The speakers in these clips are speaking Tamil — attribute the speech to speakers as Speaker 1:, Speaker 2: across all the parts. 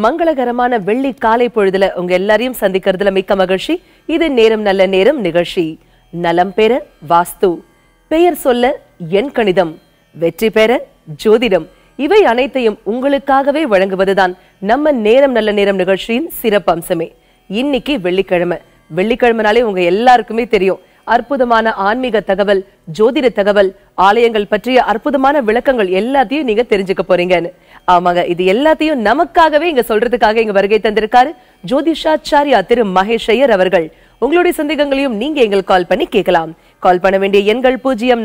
Speaker 1: மங்களகரமான வெள்ளி காலை பொழுதுல உங்க எல்லாரையும் சந்திக்கிறதுல மிக்க மகிழ்ச்சி. இது நேரம் நல்ல நேரம் நிகழ்ச்சி. நலம் பெற வாஸ்து, பெயர் சொல்ல எண் கணிதம், வெற்றி பெற ஜோதிடம், இவை அனைத்தையும் உங்களுக்காகவே வழங்குவதுதான் நம்ம நேரம் நல்ல நேரம் நிகழ்ச்சியின் சிறப்பு அம்சமே. இன்னைக்கு வெள்ளிக்கிழமை. வெள்ளிக்கிழமைனாலே உங்க எல்லாருக்குமே தெரியும், அற்புதமான ஆன்மீக தகவல், ஜோதிட தகவல், ஆலயங்கள் பற்றிய அற்புதமான விளக்கங்கள் எல்லாத்தையும் நீங்க தெரிஞ்சுக்க போறீங்கன்னு. ஆமாங்க, இது எல்லாத்தையும் நமக்காகவே இங்க சொல்றதுக்காக இங்க வருகை தந்திருக்காரு ஜோதிஷாச்சாரியா திரு மகேஷ் ஐயர் அவர்கள். உங்களுடைய சந்தேகங்களையும் நீங்க எங்களுக்கு கால் பண்ணி கேட்கலாம். கால் பண்ண வேண்டிய எண்கள்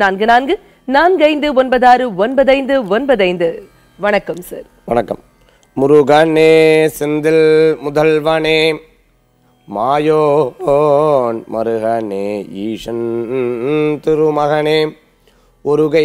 Speaker 1: 0444459595. வணக்கம் சார்.
Speaker 2: வணக்கம். முருகனே செந்தில் முதல்வனே, மாயோன் மருகனே ஈசன் திருமகனே, ஒருகை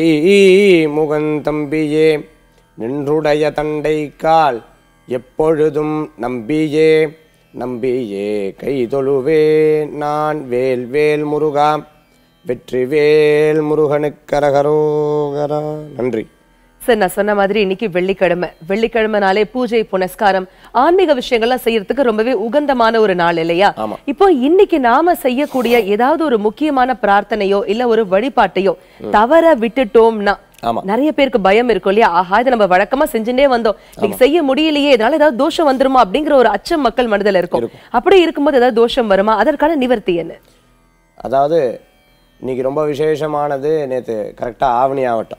Speaker 2: முகந்தம்பியே, நின்றுடைய தண்டை கால் எப்பொழுதும் நம்பியே நம்பியே கைதொழுவே நான் வேல் வேல் முருகா, வெற்றி வேல் முருகனுக்கரகரோகரா. நன்றி
Speaker 1: சார். நான் சொன்ன மாதிரி இன்னைக்கு வெள்ளிக்கிழமை. வெள்ளிக்கிழமைனாலே பூஜை புனஸ்காரம் ஆன்மீக விஷயங்கள்லாம் செய்யறதுக்கு ரொம்பவே உகந்தமான ஒரு நாள் இல்லையா? இப்போ இன்னைக்கு நாம செய்யக்கூடிய ஏதாவது ஒரு முக்கியமான பிரார்த்தனையோ இல்ல ஒரு வழிபாட்டையோ தவற விட்டுட்டோம்னா நிறைய பேருக்கு பயம் இருக்கும் இல்லையா? ஆஹா, இதை நம்ம வழக்கமா செஞ்சுட்டே வந்தோம், இன்னைக்கு செய்ய முடியலையே, இதனால ஏதாவது தோஷம் வந்துருமா அப்படிங்கிற ஒரு அச்சம் மக்கள் மனதில் இருக்கும். அப்படி இருக்கும்போது ஏதாவது தோஷம் வருமா? அதற்கான நிவர்த்தி என்ன?
Speaker 2: அதாவது இன்னைக்கு ரொம்ப விசேஷமானது. நேற்று கரெக்டா ஆவணி ஆவட்டம்.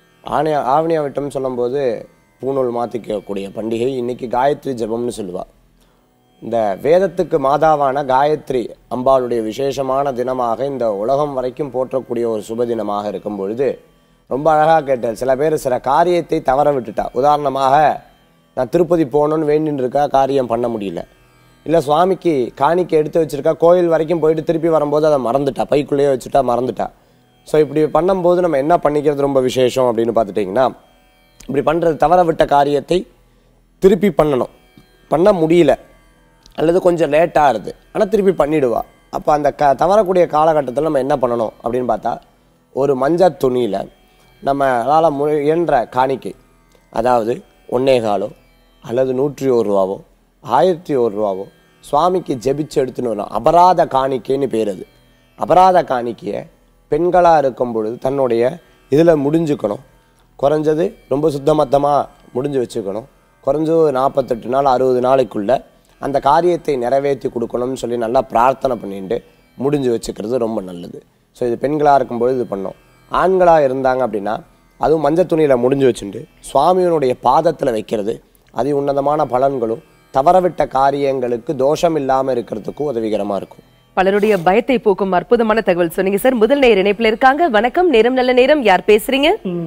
Speaker 2: ஆவணி ஆவட்டம் சொல்லும்போது பூநூல் மாற்றிக்கக்கூடிய பண்டிகை. இன்னைக்கு காயத்ரி ஜபம்னு சொல்லுவா. இந்த வேதத்துக்கு மாதாவான காயத்ரி அம்பாளுடைய விசேஷமான தினமாக இந்த உலகம் வரைக்கும் போற்றக்கூடிய ஒரு சுப தினமாக இருக்கும் பொழுது ரொம்ப அழகாக கேட்டார். சில பேர் சில காரியத்தை தவற விட்டுட்டா. உதாரணமாக, நான் திருப்பதி போகணுன்னு வேண்டின்னு இருக்கா, காரியம் பண்ண முடியல. இல்லை சுவாமிக்கு காணிக்கை எடுத்து வச்சிருக்கா, கோயில் வரைக்கும் போயிட்டு திருப்பி வரும்போது அதை மறந்துட்டா, பைக்குள்ளேயே வச்சுட்டா மறந்துட்டா. ஸோ இப்படி பண்ணும்போது நம்ம என்ன பண்ணிக்கிறது ரொம்ப விசேஷம் அப்படின்னு பார்த்துட்டிங்கன்னா, இப்படி பண்ணுறது தவற விட்ட காரியத்தை திருப்பி பண்ணணும். பண்ண முடியல அல்லது கொஞ்சம் லேட்டாக இருது, ஆனால் திருப்பி பண்ணிடுவா. அப்போ அந்த தவறக்கூடிய காலகட்டத்தில் நம்ம என்ன பண்ணணும் அப்படின்னு பார்த்தா, ஒரு மஞ்சள் துணியில் நம்மளால் இயன்ற காணிக்கை, அதாவது 1.25 அல்லது 101 ரூபாவோ 1001 ரூபாவோ சுவாமிக்கு ஜெபிச்சு எடுத்துன்னு வரணும். அபராத காணிக்கைன்னு பேர். அது அபராத காணிக்கையை பெண்களாக இருக்கும் பொழுது தன்னுடைய இதில் முடிஞ்சுக்கணும். குறைஞ்சது ரொம்ப சுத்தமத்தமாக முடிஞ்சு வச்சுக்கணும். குறைஞ்சது 48 நாள் 60 நாளைக்குள்ளே அந்த காரியத்தை நிறைவேற்றி கொடுக்கணும்னு சொல்லி நல்லா பிரார்த்தனை பண்ணிட்டு முடிஞ்சு வச்சுக்கிறது ரொம்ப நல்லது. ஸோ இது பெண்களாக இருக்கும்பொழுது இது பண்ணோம். ஆண்களாக இருந்தாங்க அப்படின்னா அதுவும் மஞ்சள் துணியில் முடிஞ்சு வச்சுட்டு சுவாமியினுடைய பாதத்தில் வைக்கிறது அதி உன்னதமான பலன்களும் தவறவிட்ட காரியங்களுக்கு தோஷம் இல்லாமல் இருக்கிறதுக்கும் உதவிகரமாக இருக்கும்.
Speaker 1: பலருடைய பயத்தை போக்கும் அற்புதமான தகவல் சொன்னீங்க சார். முதல் நேர இணைப்புல இருக்காங்க. வணக்கம், நேரம் நல்ல நேரம். யார் பேசுறீங்க?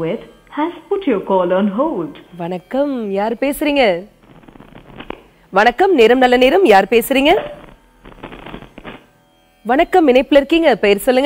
Speaker 1: வணக்கம், யார் பேசுறீங்க? வணக்கம், நேரம் நல்ல நேரம். யார் பேசுறீங்க? வணக்கம், இணைப்புல இருக்கீங்க, பெயர் சொல்லுங்க.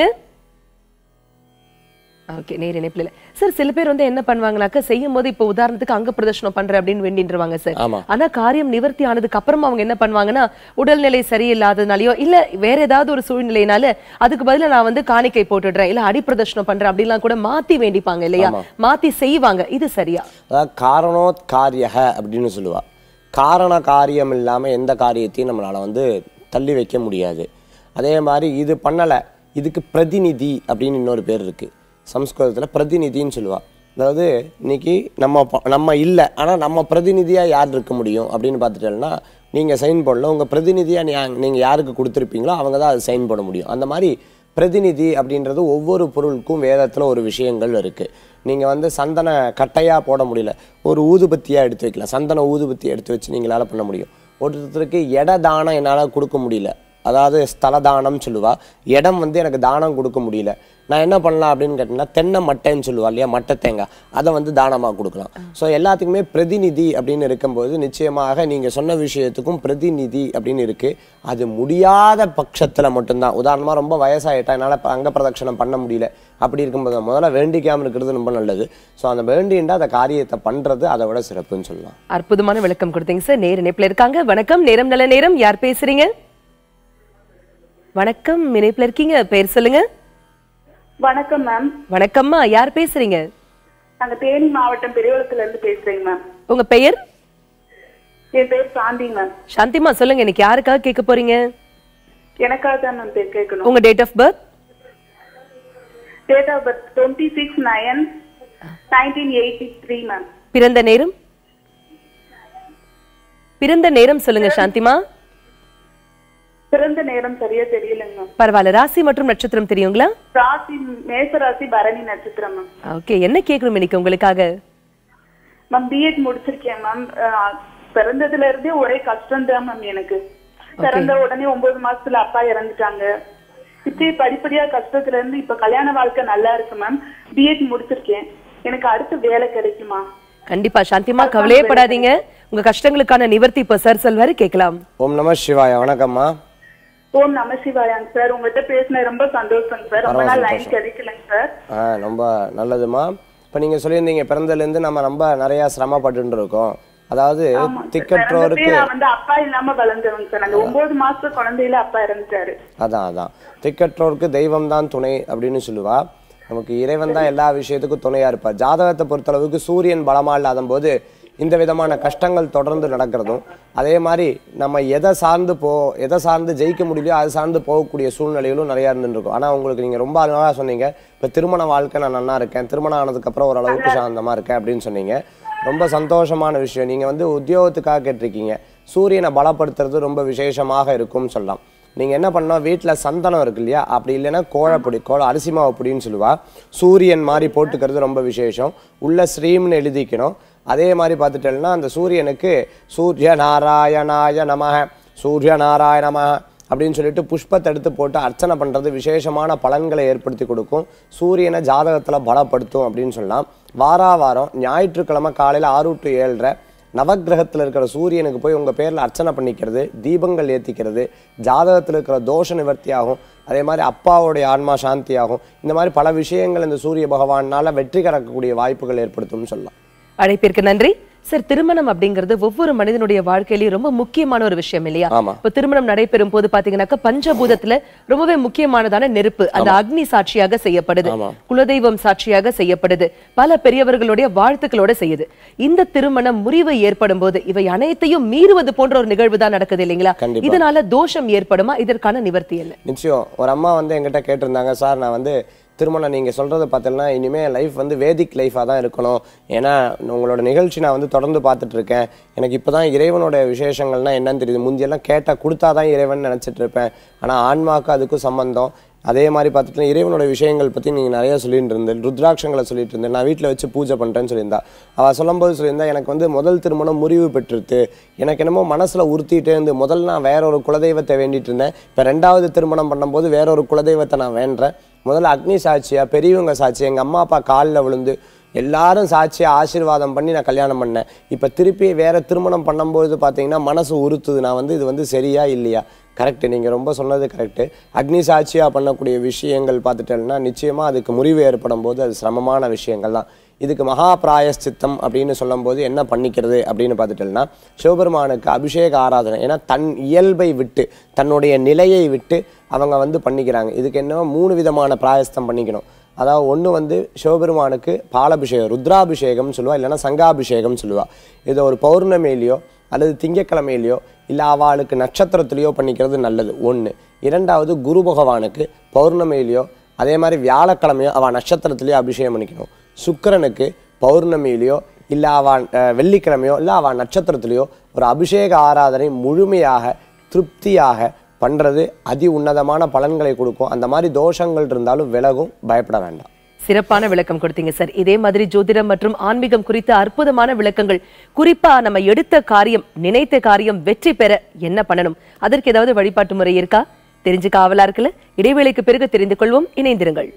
Speaker 1: ஓகே, நேர இணைப்புல இல்ல சார். சில பேர் என்ன பண்ணுவாங்கனாக்க, செய்யும் போது இப்ப உதாரணத்துக்கு அங்க பிரதர்ஷனம் பண்றேன் அப்படின்னு வேண்டின்றுவாங்க சார். ஆனா காரியம் நிவர்த்தி ஆனதுக்கு அப்புறமா அவங்க என்ன பண்ணுவாங்கன்னா, உடல்நிலை சரியில்லாதனாலயோ இல்ல வேற ஏதாவது ஒரு சூழ்நிலையினால அதுக்கு பதிலா நான் காணிக்கை போட்டுடுறேன் இல்ல அடி பிரதர்ஷனம் பண்றேன் அப்படிலாம் கூட மாத்தி வேண்டிப்பாங்க இல்லையா? மாத்தி செய்வாங்க. இது சரியா?
Speaker 2: அதாவது காரணோத்காரியக அப்படின்னு சொல்லுவா. காரண காரியம் இல்லாம எந்த காரியத்தையும் நம்மளால தள்ளி வைக்க முடியாது. அதே மாதிரி இது பண்ணல, இதுக்கு பிரதிநிதி அப்படின்னு இன்னொரு பேர் இருக்கு சம்ஸ்கிருதத்தில். பிரதிநிதின்னு சொல்லுவாள். அதாவது இன்னைக்கு நம்ம இல்லை, ஆனால் நம்ம பிரதிநிதியாக யார் இருக்க முடியும் அப்படின்னு பார்த்துட்டோம்னா, நீங்கள் சைன் பண்ணல, உங்கள் பிரதிநிதியாக நீங்கள் யாருக்கு கொடுத்துருப்பீங்களோ அவங்க தான் அது சைன் பண்ண முடியும். அந்த மாதிரி பிரதிநிதி அப்படின்றது ஒவ்வொரு பொருளுக்கும் வேதத்தில் ஒரு விஷயங்கள் இருக்குது. நீங்கள் சந்தன கட்டையாக போட முடியல, ஒரு ஊதுபத்தியாக எடுத்து வைக்கலாம். சந்தன ஊதுபத்தி எடுத்து வச்சு நீங்களால் பண்ண முடியும். ஒருத்தருக்கு இட தானம் என்னால் கொடுக்க முடியல, அதாவது ஸ்தல தானம் சொல்லுவா. இடம் எனக்கு தானம் கொடுக்க முடியல, நான் என்ன பண்ணலாம் அப்படின்னு கேட்டிங்கன்னா, தென்னை மட்டைன்னு சொல்லுவா இல்லையா, மட்டை தேங்காய், அதை தானமாக கொடுக்கலாம். ஸோ எல்லாத்துக்குமே பிரதிநிதி அப்படின்னு இருக்கும்போது நிச்சயமாக நீங்கள் சொன்ன விஷயத்துக்கும் பிரதிநிதி அப்படின்னு இருக்குது. அது முடியாத பட்சத்தில் மட்டும்தான். உதாரணமாக ரொம்ப வயசாகிட்டா என்னால் அங்க பிரதட்சணம் பண்ண முடியல, அப்படி இருக்கும்போது முதல்ல வேண்டிக்காமல் இருக்கிறது ரொம்ப நல்லது. ஸோ அந்த வேண்டின்றா அந்த காரியத்தை பண்ணுறது அதை விட சிறப்புன்னு சொல்லலாம்.
Speaker 1: அற்புதமான விளக்கம் கொடுத்தீங்க சார். நேர இணைப்பில் இருக்காங்க. வணக்கம், நேரம் நல்ல நேரம். யார் பேசுறீங்க? வணக்கம், இணைப்பில் இருக்கீங்க, பெயர் சொல்லுங்க.
Speaker 3: வணக்கம் மேம்.
Speaker 1: வணக்கம்மா, யார் பேசுறீங்க?
Speaker 3: நாங்க தேனி மாவட்டம் பெரியகுளத்துல இருந்து பேசுறேங்க மேம்.
Speaker 1: உங்க பெயர்?
Speaker 3: என் பேர் சாந்தி மேம்.
Speaker 1: சாந்திமா சொல்லுங்க, இன்னைக்கு யாருக்காக கேட்க போறீங்க?
Speaker 3: எனக்காக தான் மேம் பேர் கேட்கணும்.
Speaker 1: உங்க date of birth?
Speaker 3: Date of birth 26/9/1983 ma'am.
Speaker 1: பிறந்த நேரம்? பிறந்த நேரம் சொல்லுங்க சாந்திமா.
Speaker 3: பிறந்த நேரம் சரியா தெரியலங்க மேம்.
Speaker 1: பரவாயில்ல, ராசி மற்றும் நட்சத்திரம் தெரியுங்களா?
Speaker 3: ராசி மேச ராசி, பரணி நட்சத்திரம் மேம்.
Speaker 1: ஓகே, என்ன கேட்கணும் இன்னைக்கு உங்களுக்காக?
Speaker 3: மேம் பிஎட் முடிச்சிருக்கேன் மேம். பிறந்ததுல இருந்தே ஒரே கஷ்டம் தான் மேம் எனக்கு. பிறந்த உடனே 9 மாசத்துல அப்பா இறந்துட்டாங்க. இப்படி படிப்படியா கஷ்டத்துல இருந்து இப்ப கல்யாண வாழ்க்கை நல்லா இருக்கு மேம். பிஎட் முடிச்சிருக்கேன். எனக்கு அடுத்து வேலை கிடைக்குமா?
Speaker 1: கண்டிப்பா சாந்திமா, கவலையப்படாதீங்க. உங்க கஷ்டங்களுக்கான நிவர்த்தி இப்ப சார் சொல்வாரு, கேட்கலாம்.
Speaker 2: ஓம் நம சிவாய. வணக்கம்மா.
Speaker 3: ஓம் நம சிவாயாங்க சார். உங்ககிட்ட பேசின ரொம்ப சந்தோஷங்க சார். ரொம்ப நாள் லைன் கிடைக்கலங்க சார்.
Speaker 2: ரொம்ப நல்லதுமா. இப்ப நீங்க சொல்லியிருந்தீங்க பிறந்ததுல இருந்து நம்ம ரொம்ப நிறைய சிரமப்பட்டு இருக்கோம். அதாவது திக்கற்றோருக்கு
Speaker 3: அப்பா இல்லாம வளர்ந்துரும் சார். அந்த 9 மாச குழந்தையில அப்பா இறந்துட்டாரு.
Speaker 2: அதான் திக்கற்றோருக்கு தெய்வம் தான் துணை அப்படின்னு சொல்லுவா. நமக்கு இறைவன் தான் எல்லா விஷயத்துக்கும் துணையா இருப்பார். ஜாதகத்தை பொறுத்தளவுக்கு சூரியன் பலமா இல்லாத போது இந்த விதமான கஷ்டங்கள் தொடர்ந்து நடக்கிறதும், அதே மாதிரி நம்ம எதை சார்ந்து ஜெயிக்க முடியலையோ அது சார்ந்து போகக்கூடிய சூழ்நிலைகளும் நிறையா இருந்துருக்கும். ஆனால் உங்களுக்கு நீங்கள் ரொம்ப அழகாக சொன்னீங்க, இப்போ திருமண வாழ்க்கை நான் நல்லா இருக்கேன், திருமணம் ஆனதுக்கப்புறம் ஓரளவுக்கு சாந்தமாக இருக்கேன் அப்படின்னு சொன்னீங்க. ரொம்ப சந்தோஷமான விஷயம். நீங்கள் உத்தியோகத்துக்காக கேட்டிருக்கீங்க. சூரியனை பலப்படுத்துறது ரொம்ப விசேஷமாக இருக்கும்னு சொல்லலாம். நீங்கள் என்ன பண்ணோம், வீட்டில் சந்தனம் இருக்கு இல்லையா, அப்படி இல்லைன்னா கோழப்பொடி, அரிசி மாவு பொடின்னு சொல்லுவா, சூரியன் மாதிரி போட்டுக்கிறது ரொம்ப விசேஷம். உள்ள ஸ்ரீம்னு எழுதிக்கணும். அதே மாதிரி பார்த்துட்டேன்னா அந்த சூரியனுக்கு சூரிய நாராயணாய நமக, சூரிய நாராயண நமக அப்படின்னு சொல்லிட்டு புஷ்பத்தை எடுத்து போட்டு அர்ச்சனை பண்ணுறது விசேஷமான பலன்களை ஏற்படுத்தி கொடுக்கும். சூரியனை ஜாதகத்தில் பலப்படுத்தும் அப்படின்னு சொல்லலாம். வாரம் ஞாயிற்றுக்கிழமை காலையில் 6 to 7:30 நவக்கிரகத்தில் இருக்கிற சூரியனுக்கு போய் உங்கள் பேரில் அர்ச்சனை பண்ணிக்கிறது, தீபங்கள் ஏற்றிக்கிறது, ஜாதகத்தில் இருக்கிற தோஷ நிவர்த்தி ஆகும். அதே மாதிரி அப்பாவுடைய ஆன்மா சாந்தி ஆகும். இந்த மாதிரி பல விஷயங்கள் இந்த சூரிய பகவானால வெற்றி கறக்கக்கூடிய வாய்ப்புகள் ஏற்படுத்தும்னு சொல்லலாம்.
Speaker 1: அழைப்பிற்கு நன்றி சார். திருமணம் அப்படிங்கிறது ஒவ்வொரு மனிதனுடைய வாழ்க்கையிலயும் ரொம்ப முக்கியமான ஒரு விஷயம் இல்லையா? இப்ப திருமணம் நடைபெறும் போது பாத்தீங்கன்னாக்க பஞ்சபூதத்துல ரொம்பவே முக்கியமானதான நெருப்பு, அந்த அக்னி சாட்சியாக செய்யப்படுது, குலதெய்வம் சாட்சியாக செய்யப்படுது, பல பெரியவர்களுடைய வாழ்த்துக்களோட செய்யுது. இந்த திருமணம் முறிவு ஏற்படும் போது இவை அனைத்தையும் மீறுவது போன்ற ஒரு நிகழ்வு தான் நடக்குது இல்லைங்களா? இதனால தோஷம் ஏற்படுமா? இதற்கான நிவர்த்தி என்ன?
Speaker 2: நிச்சயம். ஒரு அம்மா என்கிட்ட கேட்டிருந்தாங்க, சார் நான் திருமணம் நீங்கள் சொல்கிறத பார்த்தீங்கன்னா இனிமேல் லைஃப் வேதிக் லைஃபாக தான் இருக்கணும். ஏன்னா உங்களோட நிகழ்ச்சி நான் தொடர்ந்து பார்த்துட்ருக்கேன். எனக்கு இப்போ தான் இறைவனோட விசேஷங்கள்னால் என்னன்னு தெரியுது. முந்தியெல்லாம் கேட்டால் கொடுத்தா தான் இறைவன் நினச்சிட்டு இருப்பேன். ஆனால் ஆன்மாவுக்கு அதுக்கும் சம்பந்தம். அதே மாதிரி பார்த்துட்டு இறைவனோட விஷயங்கள் பற்றி நீங்கள் நிறையா சொல்லிட்டு இருந்தேன். ருத்ராட்சங்களை சொல்லிட்டு இருந்தேன். நான் வீட்டில் வச்சு பூஜை பண்ணுறேன்னு சொல்லியிருந்தா. அவள் சொல்லும்போது சொல்லியிருந்தா, எனக்கு முதல் திருமணம் முறிவு பெற்றுருது, எனக்கு என்னமோ மனசில் உறுத்திட்டே இருந்து முதல்ல நான் வேற ஒரு குலதெய்வத்தை வேண்டிட்டு இருந்தேன். இப்போ 2வது திருமணம் பண்ணும்போது வேற ஒரு குலதெய்வத்தை நான் வேண்டுறேன். முதல்ல அக்னி சாட்சியா, பெரியவங்க சாட்சி, எங்கள் அம்மா அப்பா காலில் விழுந்து எல்லாரும் சாட்சியாக ஆசீர்வாதம் பண்ணி நான் கல்யாணம் பண்ணேன். இப்போ திருப்பி வேற திருமணம் பண்ணும்போது பார்த்தீங்கன்னா மனசு உறுத்துது. நான் இது சரியா இல்லையா? கரெக்டு, நீங்கள் ரொம்ப சொன்னது கரெக்டு. அக்னி சாட்சியாக பண்ணக்கூடிய விஷயங்கள் பார்த்துட்டேன்னா நிச்சயமாக அதுக்கு முறிவு ஏற்படும் போது அது சிரமமான விஷயங்கள் தான். இதுக்கு மகா பிராயஷ்சித்தம் அப்படின்னு சொல்லும் போது என்ன பண்ணிக்கிறது அப்படின்னு பார்த்துட்டேன்னா, சிவபெருமானுக்கு அபிஷேக ஆராதனை. ஏன்னா தன் இயல்பை விட்டு, தன்னுடைய நிலையை விட்டு அவங்க பண்ணிக்கிறாங்க. இதுக்கு என்ன 3 விதமான பிராயஷ்டம் பண்ணிக்கணும். அதாவது ஒன்று சிவபெருமானுக்கு பாலாபிஷேகம், ருத்ராபிஷேகம் சொல்லுவா, இல்லைன்னா சங்காபிஷேகம் சொல்லுவா. இதை ஒரு பௌர்ணமியிலையோ அல்லது திங்கக்கிழமையிலையோ இல்லை அவளுக்கு நட்சத்திரத்திலையோ பண்ணிக்கிறது நல்லது. 1. 2வது குரு பகவானுக்கு பௌர்ணமியிலையோ அதே மாதிரி வியாழக்கிழமையோ அவள் நட்சத்திரத்திலையோ அபிஷேகம் பண்ணிக்கணும். சுக்கிரனுக்கு பௌர்ணமியிலையோ இல்லை அவள் வெள்ளிக்கிழமையோ இல்லை அவள் நட்சத்திரத்திலையோ ஒரு அபிஷேக ஆராதனை முழுமையாக திருப்தியாக பண்ணுறது அதி உன்னதமான பலன்களை கொடுக்கும். அந்த மாதிரி தோஷங்கள் இருந்தாலும் விலகும், பயப்பட வேண்டாம்.
Speaker 1: சிறப்பான விளக்கம் கொடுத்தீங்க சார். இதே மாதிரி ஜோதிடம் மற்றும் ஆன்மீகம் குறித்த அற்புதமான விளக்கங்கள், குறிப்பா நம்ம எடுத்த காரியம், நினைத்த காரியம் வெற்றி பெற என்ன பண்ணணும், அதற்கு ஏதாவது வழிபாட்டு முறை இருக்கா தெரிஞ்சுக்க ஆவலா இருக்குல்ல? இடைவேளைக்கு பிறகு தெரிந்து கொள்வோம். இணைந்திருங்கள்.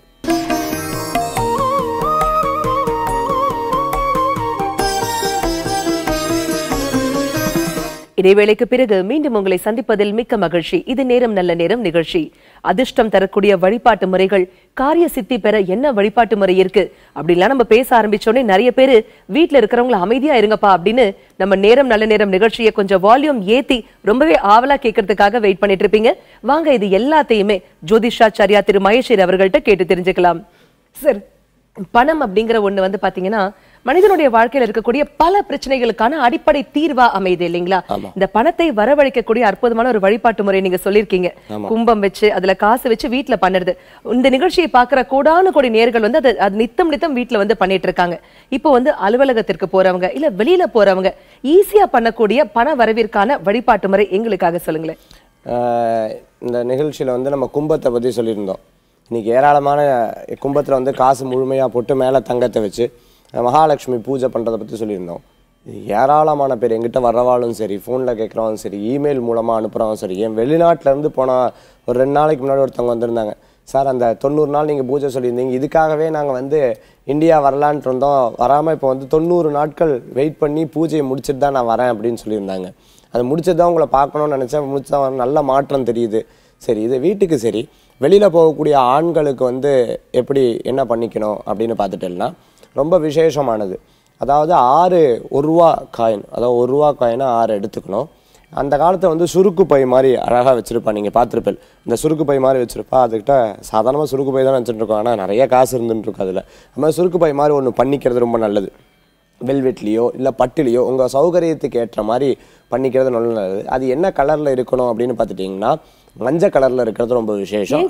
Speaker 1: இடைவேளைக்கு பிறகு மீண்டும் உங்களை சந்திப்பதில் மிக்க மகிழ்ச்சி. இது நேரம் நல்ல நேரம் நிகழ்ச்சி. அதிர்ஷ்டம் தரக்கூடிய வழிபாட்டு முறைகள், காரிய சித்தி பெற என்ன வழிபாட்டு முறை இருக்கு அப்படின்லாம் நம்ம பேச ஆரம்பிச்சோடனே நிறைய பேரு வீட்டுல இருக்கிறவங்கள அமைதியா இருங்கப்பா அப்படின்னு நம்ம நேரம் நல்ல நேரம் நிகழ்ச்சியை கொஞ்சம் வால்யூம் ஏத்தி ரொம்பவே ஆவலா கேட்கறதுக்காக வெயிட் பண்ணிட்டு இருப்பீங்க. வாங்க இது எல்லாத்தையுமே ஜோதிஷாச்சாரியா திரு மகேஸ்வரி அவர்கள்ட்ட கேட்டு தெரிஞ்சுக்கலாம். சார், பணம் அப்படிங்கிற ஒண்ணு பாத்தீங்கன்னா மனிதனுடைய வாழ்க்கையில இருக்கக்கூடிய பல பிரச்சனைகளுக்கான அடிப்படை தீர்வா அமையுது இல்லைங்களா? இந்த பணத்தை வரவழைக்கக்கூடிய அற்புதமான ஒரு வழிபாட்டு முறை நீங்க சொல்லியிருக்கீங்க. கும்பம் வச்சு அதுல காசு வச்சு வீட்டுல பண்ணுறது. இந்த நிகழ்ச்சியை பார்க்கிற கோடானு கோடி நேர்கள் வந்து அது நித்தம் நித்தம் வீட்டுல வந்து பண்ணிட்டு இருக்காங்க. இப்போ வந்து அலுவலகத்திற்கு போறவங்க இல்ல வெளியில போறவங்க ஈஸியா பண்ணக்கூடிய பண வரவிற்கான வழிபாட்டு முறை எங்களுக்காக சொல்லுங்களேன்.
Speaker 2: இந்த நிகழ்ச்சியில வந்து நம்ம கும்பத்தை பத்தி சொல்லியிருந்தோம். இன்னைக்கு ஏராளமான கும்பத்தில் வந்து காசு முழுமையாக போட்டு மேலே தங்கத்தை வச்சு மகாலட்சுமி பூஜை பண்ணுறதை பற்றி சொல்லியிருந்தோம். ஏராளமான பேர் எங்கிட்ட வர்றவாளும் சரி, ஃபோனில் கேட்குறவங்க சரி, இமெயில் மூலமாக அனுப்புகிறவங்க சரி, என் வெளிநாட்டிலேருந்து போனால் ஒரு 2 நாளைக்கு முன்னாடி ஒருத்தவங்க வந்திருந்தாங்க. சார் அந்த 90 நாள் நீங்கள் பூஜை சொல்லியிருந்தீங்க, இதுக்காகவே நாங்கள் வந்து இந்தியா வரலான்ட்டு இருந்தோம், வராமல் இப்போ வந்து 90 நாட்கள் வெயிட் பண்ணி பூஜையை முடிச்சுட்டு தான் நான் வரேன் அப்படின்னு சொல்லியிருந்தாங்க. அது முடிச்சது தான் உங்களை பார்க்கணும்னு நினச்சேன், முடிச்சு தான் நல்ல மாற்றம் தெரியுது. சரி, இது வீட்டுக்கு சரி, வெளியில் போகக்கூடிய ஆண்களுக்கு வந்து எப்படி என்ன பண்ணிக்கணும் அப்படின்னு பார்த்துட்டேன்னா ரொம்ப விசேஷமானது. அதாவது 6 1 ரூபா காயின், அதாவது 1 ரூபா காயினை 6 எடுத்துக்கணும். அந்த காலத்தில் வந்து சுருக்கு பை மாதிரி அழகாக வச்சுருப்பா, நீங்கள் பார்த்துருப்பேன். இந்த சுருக்கு பை மாதிரி வச்சுருப்பா, அதுக்கிட்ட சாதாரணமாக சுருக்கு பை தான் வச்சுட்டுருக்கோம், ஆனால் நிறைய காசு இருந்துட்டுருக்கும் அதில். அது மாதிரி சுருக்கு பை மாதிரி ஒன்று பண்ணிக்கிறது ரொம்ப நல்லது. வெல்வெட்லேயோ இல்லை பட்டுலேயோ உங்கள் சௌகரியத்துக்கு ஏற்ற மாதிரி பண்ணிக்கிறது நல்லது. அது என்ன கலரில் இருக்கணும் அப்படின்னு பார்த்துட்டிங்கன்னா மஞ்சள் கலர்ல இருக்கிறது ரொம்ப விசேஷம்.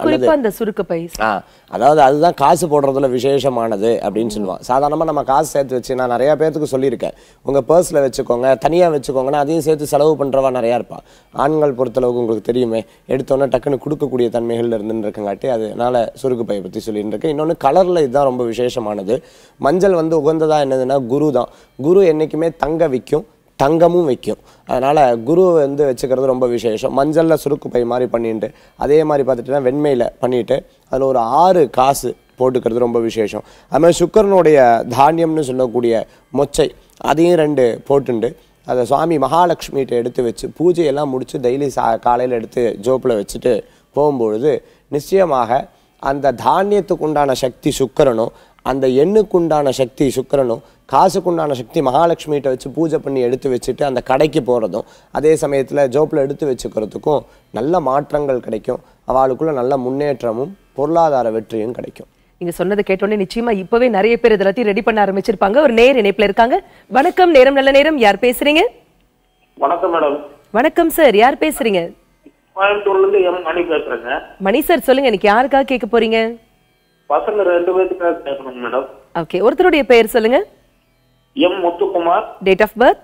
Speaker 2: அதாவது அதுதான் காசு போடுறதுல விசேஷமானது அப்படின்னு சொல்லுவாங்க. சாதாரணமாக நம்ம காசு சேர்த்து வச்சு நான் நிறைய பேருக்கு சொல்லியிருக்கேன், உங்கள் பர்ஸில் வச்சுக்கோங்க, தனியாக வச்சுக்கோங்கன்னா அதையும் சேர்த்து செலவு பண்ணுறவா நிறையா இருப்பான். ஆண்கள் பொறுத்தளவுக்கு உங்களுக்கு தெரியுமே, எடுத்தோன்னே டக்குன்னு கொடுக்கக்கூடிய தன்மைகள் இருந்துன்னு இருக்கங்காட்டி அதனால சுருக்கு பையை பற்றி சொல்லிட்டு இருக்கேன். இன்னொன்று கலரில் இதுதான் ரொம்ப விசேஷமானது. மஞ்சள் வந்து உகந்ததாக என்னதுன்னா குரு தான். குரு என்றைக்குமே தங்க விற்கும், தங்கமும் வைக்கும். அதனால் குரு வந்து வச்சுக்கிறது ரொம்ப விசேஷம். மஞ்சளில் சுருக்கு பை மாதிரி பண்ணிட்டு அதே மாதிரி பார்த்துட்டுனா வெண்மையில் பண்ணிவிட்டு அதில் ஒரு 6 காசு போட்டுக்கிறது ரொம்ப விசேஷம். அதுமாதிரி சுக்கரனுடைய தானியம்னு சொல்லக்கூடிய மொச்சை அதையும் 2 போட்டுண்டு அதை சுவாமி மகாலட்சுமிகிட்ட எடுத்து வச்சு பூஜையெல்லாம் முடித்து டெய்லி காலையில் எடுத்து ஜோப்பில் வச்சுட்டு போகும்பொழுது நிச்சயமாக அந்த தானியத்துக்கு உண்டான சக்தி சுக்கரனும், அந்த எண்ணுக்குண்டான சக்தி சுக்கரனும், காசுக்குண்டான சக்தி மகாலட்சுமிகிட்ட வச்சு பூஜை பண்ணி எடுத்து வச்சுட்டு அந்த கடைக்கு போகிறதும் அதே சமயத்தில் ஜோப்பில் எடுத்து வச்சுக்கிறதுக்கும் நல்ல மாற்றங்கள் கிடைக்கும். அவளுக்குள்ள நல்ல முன்னேற்றமும் பொருளாதார வெற்றியும் கிடைக்கும்.
Speaker 1: நீங்க சொன்னதை கேட்டோன்னே நிச்சயமா இப்பவே நிறைய பேர் இதெல்லாம் ரெடி பண்ண ஆரம்பிச்சிருப்பாங்க. ஒரு நேர் இணைப்புல இருக்காங்க. வணக்கம், நேரம் நல்ல நேரம். யார் பேசுறீங்க?
Speaker 4: வணக்கம் மேடம்.
Speaker 1: வணக்கம் சார், யார் பேசுறீங்க?
Speaker 4: கோயம்புத்தூர்ல இருந்து எம் மணி பேசுறேங்க.
Speaker 1: மணி சார் சொல்லுங்க, இன்னைக்கு யாருக்காக கேட்க போறீங்க?
Speaker 4: பசங்க 2 பேருக்காக கேட்கணும் மேடம்.
Speaker 1: ஓகே, ஒருத்தருடைய பெயர் சொல்லுங்க.
Speaker 4: M Muthukumar.
Speaker 1: Date of birth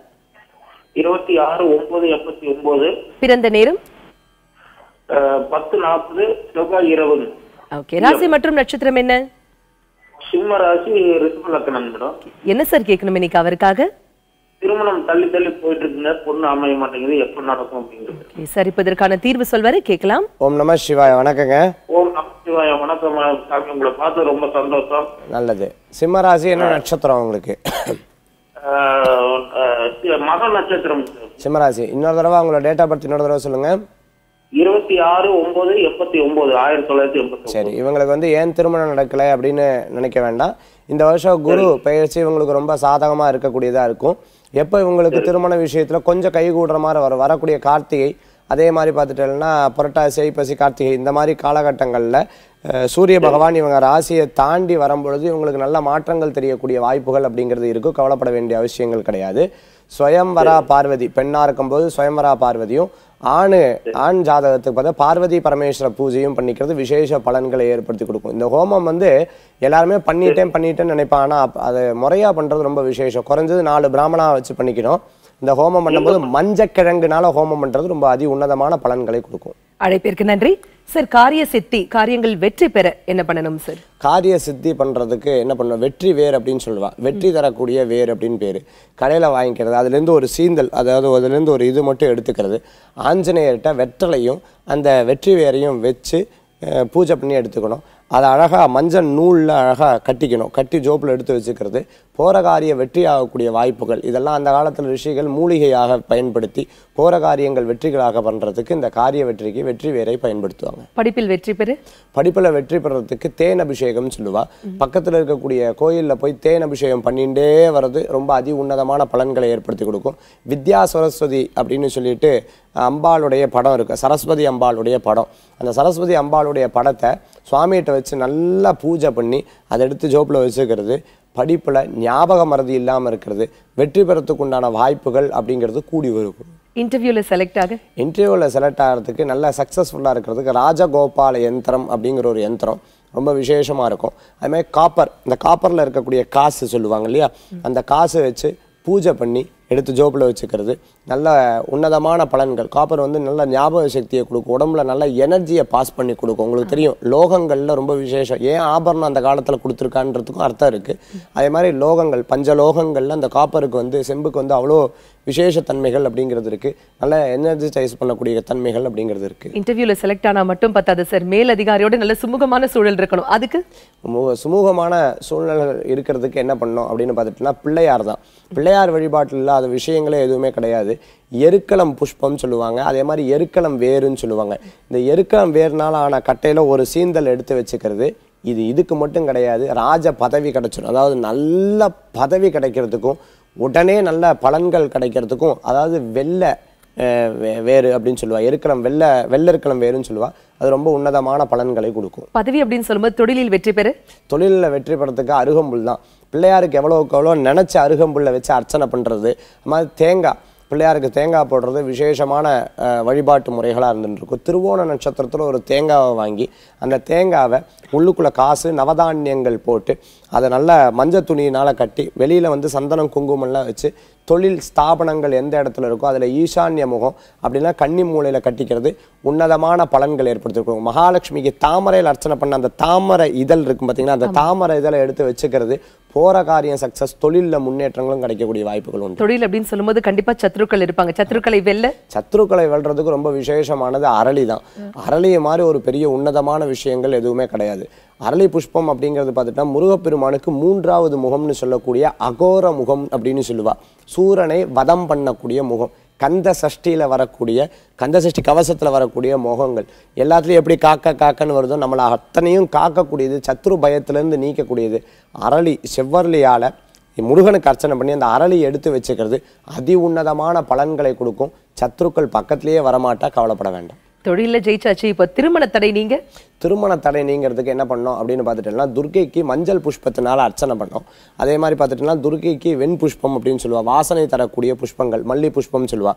Speaker 4: 26/9/89.
Speaker 1: பிறந்த நேரம்
Speaker 4: 10:40 செவ்வாய் இரவு.
Speaker 1: ஓகே, ராசி மற்றும் நட்சத்திரம் என்ன?
Speaker 4: சிம்ம ராசி, ரிஷப லக்னம் மேடம்.
Speaker 1: என்ன சார் கேட்கணும் இன்னைக்கு அவருக்காக?
Speaker 4: திருமணம் தள்ளி போயிட்டு இருக்குங்க, பொண்ணு அமைய மாட்டேங்குது, எப்ப நடக்கும் அப்படிங்கிறது.
Speaker 1: சார் இப்ப இதற்கான தீர்வு சொல்வாரு, கேட்கலாம்.
Speaker 2: ஓம் நம சிவாய. வணக்கங்க.
Speaker 4: ஓம் நம சிவாய. வணக்கம் சாமி, உங்களை பார்த்து ரொம்ப சந்தோஷம்.
Speaker 2: நல்லது. சிம்ம ராசி என்ன நட்சத்திரம் உங்களுக்கு?
Speaker 4: மக நட்சத்திரம்.
Speaker 2: சிம்ம ராசி. இன்னொரு தடவை உங்களோட டேட் ஆஃப் பர்த் இன்னொரு தடவை சொல்லுங்க.
Speaker 4: 26/9/89. 1989.
Speaker 2: சரி, இவங்களுக்கு வந்து ஏன் திருமணம் நடக்கலை அப்படின்னு நினைக்க வேண்டாம். இந்த வருஷம் குரு பயிற்சி இவங்களுக்கு ரொம்ப சாதகமாக இருக்கக்கூடியதாக இருக்கும். எப்போ இவங்களுக்கு திருமண விஷயத்தில் கொஞ்சம் கைகூடுற மாதிரி வரக்கூடிய கார்த்திகை, அதே மாதிரி பார்த்துட்டேன்னா புரட்டாசி, ஐப்பசி, கார்த்திகை இந்த மாதிரி காலகட்டங்களில் சூரிய பகவான் இவங்க ராசியை தாண்டி வரும்பொழுது இவங்களுக்கு நல்ல மாற்றங்கள் தெரியக்கூடிய வாய்ப்புகள் அப்படிங்கிறது இருக்கும். கவலைப்பட வேண்டிய அவசியங்கள் கிடையாது. ஸ்வயம்வரா பார்வதி பெண்ணாக இருக்கும்போது ஸ்வயம்வரா பார்வதியும், ஆண் ஜாதகத்துக்கு பார்த்தா பார்வதி பரமேஸ்வர பூஜையும் பண்ணிக்கிறது விசேஷ பலன்களை ஏற்படுத்தி கொடுக்கும். இந்த ஹோமம் வந்து எல்லாருமே பண்ணிட்டேன்னு நினைப்பான், ஆனால் அதை முறையாக பண்ணுறது ரொம்ப விசேஷம். குறைஞ்சது 4 பிராமணா வச்சு பண்ணிக்கணும். இந்த ஹோமம் பண்ணும்போது மஞ்சக்கிழங்குனால ஹோமம் பண்றது ரொம்ப அதி உன்னதமான பலன்களை கொடுக்கும்.
Speaker 1: அழைப்பிற்கு நன்றி சார். காரிய சித்தி, காரியங்கள் வெற்றி பெற என்ன பண்ணணும் சார்?
Speaker 2: காரிய சித்தி பண்றதுக்கு என்ன பண்ணணும்? வெற்றி வேர் அப்படின்னு சொல்லுவா. வெற்றி தரக்கூடிய வேர் அப்படின்னு பேரு. கடையில வாங்கிக்கிறது, அதுல இருந்து ஒரு சீந்தல், அதாவது அதுல இருந்து ஒரு இது மட்டும் எடுத்துக்கிறது. ஆஞ்சநேயர்கிட்ட வெற்றலையும் அந்த வெற்றி வேரையும் வச்சு பூஜை பண்ணி எடுத்துக்கணும். அதை அழகாக மஞ்சள் நூலில் அழகாக கட்டிக்கணும். கட்டி ஜோப்பில் எடுத்து வச்சுக்கிறது போகிற காரிய வெற்றி ஆகக்கூடிய வாய்ப்புகள். இதெல்லாம் அந்த காலத்தில் ரிஷிகள் மூலிகையாக பயன்படுத்தி போகிற காரியங்கள் வெற்றிகளாக பண்ணுறதுக்கு இந்த காரிய வெற்றிக்கு வெற்றி வேரை பயன்படுத்துவாங்க.
Speaker 1: படிப்பில் வெற்றி பெறு,
Speaker 2: படிப்பில் வெற்றி பெறதுக்கு தேன் அபிஷேகம் சொல்லுவா. பக்கத்தில் இருக்கக்கூடிய கோயிலில் போய் தேன் அபிஷேகம் பண்ணிகிட்டே வர்றது ரொம்ப அதி உன்னதமான பலன்களை ஏற்படுத்தி கொடுக்கும். வித்யா சரஸ்வதி அப்படின்னு சொல்லிட்டு அம்பாளுடைய படம் இருக்குது, சரஸ்வதி அம்பாளுடைய படம். அந்த சரஸ்வதி அம்பாளுடைய படத்தை சுவாமிகிட்ட வச்சு நல்லா பூஜை பண்ணி அதை எடுத்து ஜோப்பில் வச்சுக்கிறது படிப்புல ஞாபக மறதி இல்லாம இருக்கிறது, வெற்றி பெறத்துக்கு உண்டான வாய்ப்புகள் அப்படிங்கிறது கூடி வரும்.
Speaker 1: இன்டர்வியூல செலக்ட்
Speaker 2: ஆகிறதுக்கு நல்ல சக்சஸ்ஃபுல்லா இருக்கிறதுக்கு ராஜகோபால யந்திரம் அப்படிங்கிற ஒரு யந்திரம் ரொம்ப விசேஷமா இருக்கும். அது மாதிரி காப்பர், இந்த காப்பர்ல இருக்கக்கூடிய காசு சொல்லுவாங்க இல்லையா, அந்த காசை வச்சு பூஜை பண்ணி எடுத்து ஜோப்பில் வச்சுக்கிறது நல்ல உன்னதமான பலன்கள். காப்பர் வந்து நல்ல ஞாபக சக்தியை கொடுக்கும், உடம்புல நல்ல எனர்ஜியை பாஸ் பண்ணி கொடுக்கும். உங்களுக்கு தெரியும் லோகங்கள்ல ரொம்ப விசேஷம். ஏன் ஆபரணம் அந்த காலத்துல கொடுத்துருக்கான்றதுக்கும் அர்த்தம் இருக்கு. அதே மாதிரி லோகங்கள், பஞ்சலோகங்கள்ல அந்த காப்பருக்கு வந்து செம்புக்கு வந்து அவ்வளோ விசேஷ தன்மைகள் அப்படிங்கிறது இருக்கு, நல்ல எனர்ஜைஸ் பண்ணக்கூடிய தன்மைகள் அப்படிங்கிறது இருக்கு.
Speaker 1: இன்டர்வியூல செலக்ட் ஆனா மட்டும் பத்தாது சார், மேல் அதிகாரியோட நல்ல சுமூகமான சூழல் இருக்கணும். அதுக்கு
Speaker 2: சுமூகமான சூழ்நிலைகள் இருக்கிறதுக்கு என்ன பண்ணணும் அப்படின்னு பார்த்துட்டோம்னா பிள்ளையார் தான். பிள்ளையார் வழிபாட்டில் இல்லாத விஷயங்களே எதுவுமே கிடையாது. எருக்களம் புஷ்பம் சொல்லுவாங்க, அதே மாதிரி எருக்களம் வேருன்னு சொல்லுவாங்க. இந்த எருக்களம் வேறுனால ஆன கட்டையில ஒரு சீந்தல் எடுத்து வச்சுக்கிறது, இதுக்கு மட்டும் கிடையாது, ராஜ பதவி கிடைச்சிடும். அதாவது நல்ல பதவி கிடைக்கிறதுக்கும் உடனே நல்ல பலன்கள் கிடைக்கிறதுக்கும், அதாவது வேறு அப்படின்னு சொல்லுவா, வெள்ளெருக்களம் வேறுன்னு சொல்லுவா, அது ரொம்ப உன்னதமான பலன்களை கொடுக்கும்.
Speaker 1: பதவி அப்படின்னு சொல்லும்போது தொழிலில் வெற்றி பெற,
Speaker 2: தொழிலில் வெற்றி பெறத்துக்கு அருகம்புல் தான். பிள்ளையாருக்கு எவ்வளோ நினைச்ச அருகம்புல்லை வச்சு அர்ச்சனை பண்றது, அது மாதிரி தேங்காய், பிள்ளையாருக்கு தேங்காய் போடுறது விசேஷமான வழிபாட்டு முறைகளாக இருந்துருக்கும். திருவோண நட்சத்திரத்தில் ஒரு தேங்காவை வாங்கி அந்த தேங்காவை உள்ளுக்குள்ளே காசு நவதானியங்கள் போட்டு அதை நல்ல மஞ்சள் துணியினால் கட்டி வெளியில் வந்து சந்தனம் குங்குமம்லாம் வச்சு தொழில் ஸ்தாபனங்கள் எந்த இடத்துல இருக்கோ அதில் ஈசான்ய முகம் அப்படின்னா கன்னி மூலையில் கட்டிக்கிறது உன்னதமான பலன்கள் ஏற்படுத்திருக்கும். மகாலட்சுமிக்கு தாமரையில் அர்ச்சனை பண்ண அந்த தாமரை இதழ் இருக்கும் பார்த்தீங்கன்னா, அந்த தாமரை இதழை எடுத்து வச்சுக்கிறது போற காரியம் சக்சஸ், தொழிலில் முன்னேற்றங்களும் கிடைக்கக்கூடிய வாய்ப்புகள் உண்டு.
Speaker 1: தொழில் அப்படின்னு சொல்லும்போது கண்டிப்பா சத்ருக்கள் இருப்பாங்க. சத்ருக்களை
Speaker 2: வெல்றதுக்கு ரொம்ப விசேஷமானது அரளி தான். அரளியை மாதிரி ஒரு பெரிய உன்னதமான விஷயங்கள் எதுவுமே கிடையாது. அரளி புஷ்பம் அப்படிங்கிறது பார்த்துட்டா முருகப்பெருமானுக்கு 3வது முகம்னு சொல்லக்கூடிய அகோர முகம் அப்படின்னு சொல்லுவா. சூரனை வதம் பண்ணக்கூடிய முகம், கந்த சஷ்டியில வரக்கூடிய, கந்த சஷ்டி கவசத்துல வரக்கூடிய முகங்கள் எல்லாத்துலயும் எப்படி காக்கன்னு வருதோ நம்மளை அத்தனையும் காக்கக்கூடியது, சத்ரு பயத்திலிருந்து நீக்கக்கூடியது அரளி. செவ்வரளியால முருகனுக்கு அர்ச்சனை பண்ணி அந்த அரளி எடுத்து வச்சுக்கிறது அதி உன்னதமான பலன்களை கொடுக்கும். சத்ருக்கள் பக்கத்திலேயே வரமாட்டா, கவலைப்பட வேண்டாம்.
Speaker 1: தொழில ஜெயிச்சாச்சு. இப்போ திருமண தடை நீங்கிறதுக்கு என்ன பண்ணோம் அப்படின்னு பார்த்துட்டோம்னா, துர்க்கைக்கு மஞ்சள் புஷ்பத்தினால அர்ச்சனை பண்ணோம். அதே மாதிரி பார்த்துட்டோம்னா துர்க்கைக்கு வெண் புஷ்பம் அப்படின்னு சொல்லுவா, வாசனை தரக்கூடிய புஷ்பங்கள் மல்லி புஷ்பம் சொல்லுவா.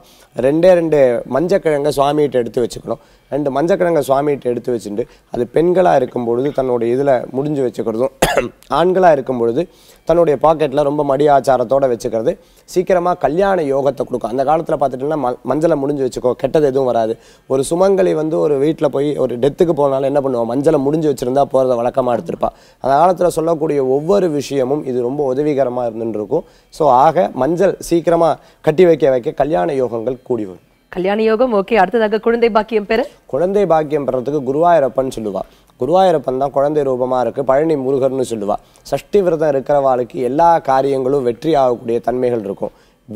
Speaker 1: 2 மஞ்சக்கிழங்கை சுவாமிகிட்ட எடுத்து வச்சுக்கணும். 2 மஞ்சக்கிழங்கை சுவாமிகிட்ட எடுத்து வச்சுட்டு அது பெண்களாக இருக்கும் பொழுது தன்னுடைய இதில் முடிஞ்சு வச்சுக்கிறதும், ஆண்களாக இருக்கும் பொழுது தன்னுடைய பாக்கெட்டில் ரொம்ப மடி ஆச்சாரத்தோடு வச்சுக்கிறது சீக்கிரமாக கல்யாண யோகத்தை கொடுக்கும். அந்த காலத்தில் பார்த்துட்டோம்னா மஞ்சளை முடிஞ்சு வச்சுக்கோ, கெட்டது எதுவும் வராது. ஒரு சுமங்கலி வந்து ஒரு வீட்டில் போய் ஒரு டெத்துக்கு போனாலும் என்ன பண்ணுவோம், மஞ்சளை முடிஞ்சு வச்சுருந்தா போகிறத வழக்கமாக எடுத்திருப்பா. அந்த காலத்தில் சொல்லக்கூடிய ஒவ்வொரு விஷயமும் இது ரொம்ப உதவிகரமாக இருந்துருக்கும். ஸோ ஆக மஞ்சள் சீக்கிரமாக கட்டி வைக்க கல்யாண யோகங்கள் கூடி வரும். கல்யாண யோகம் ஓகே. அடுத்ததாக குழந்தை பாக்கியம்
Speaker 2: பெறத்துக்கு குருவாயூரப்பன் சொல்லுவா. குருவாயூரப்பன் தான் குழந்தை ரூபமாக இருக்குது. பழனி முருகர்னு சொல்லுவா. சஷ்டி விரதம் இருக்கிறவாளுக்கு எல்லா காரியங்களும் வெற்றி ஆகக்கூடிய தன்மைகள் இருக்கும்.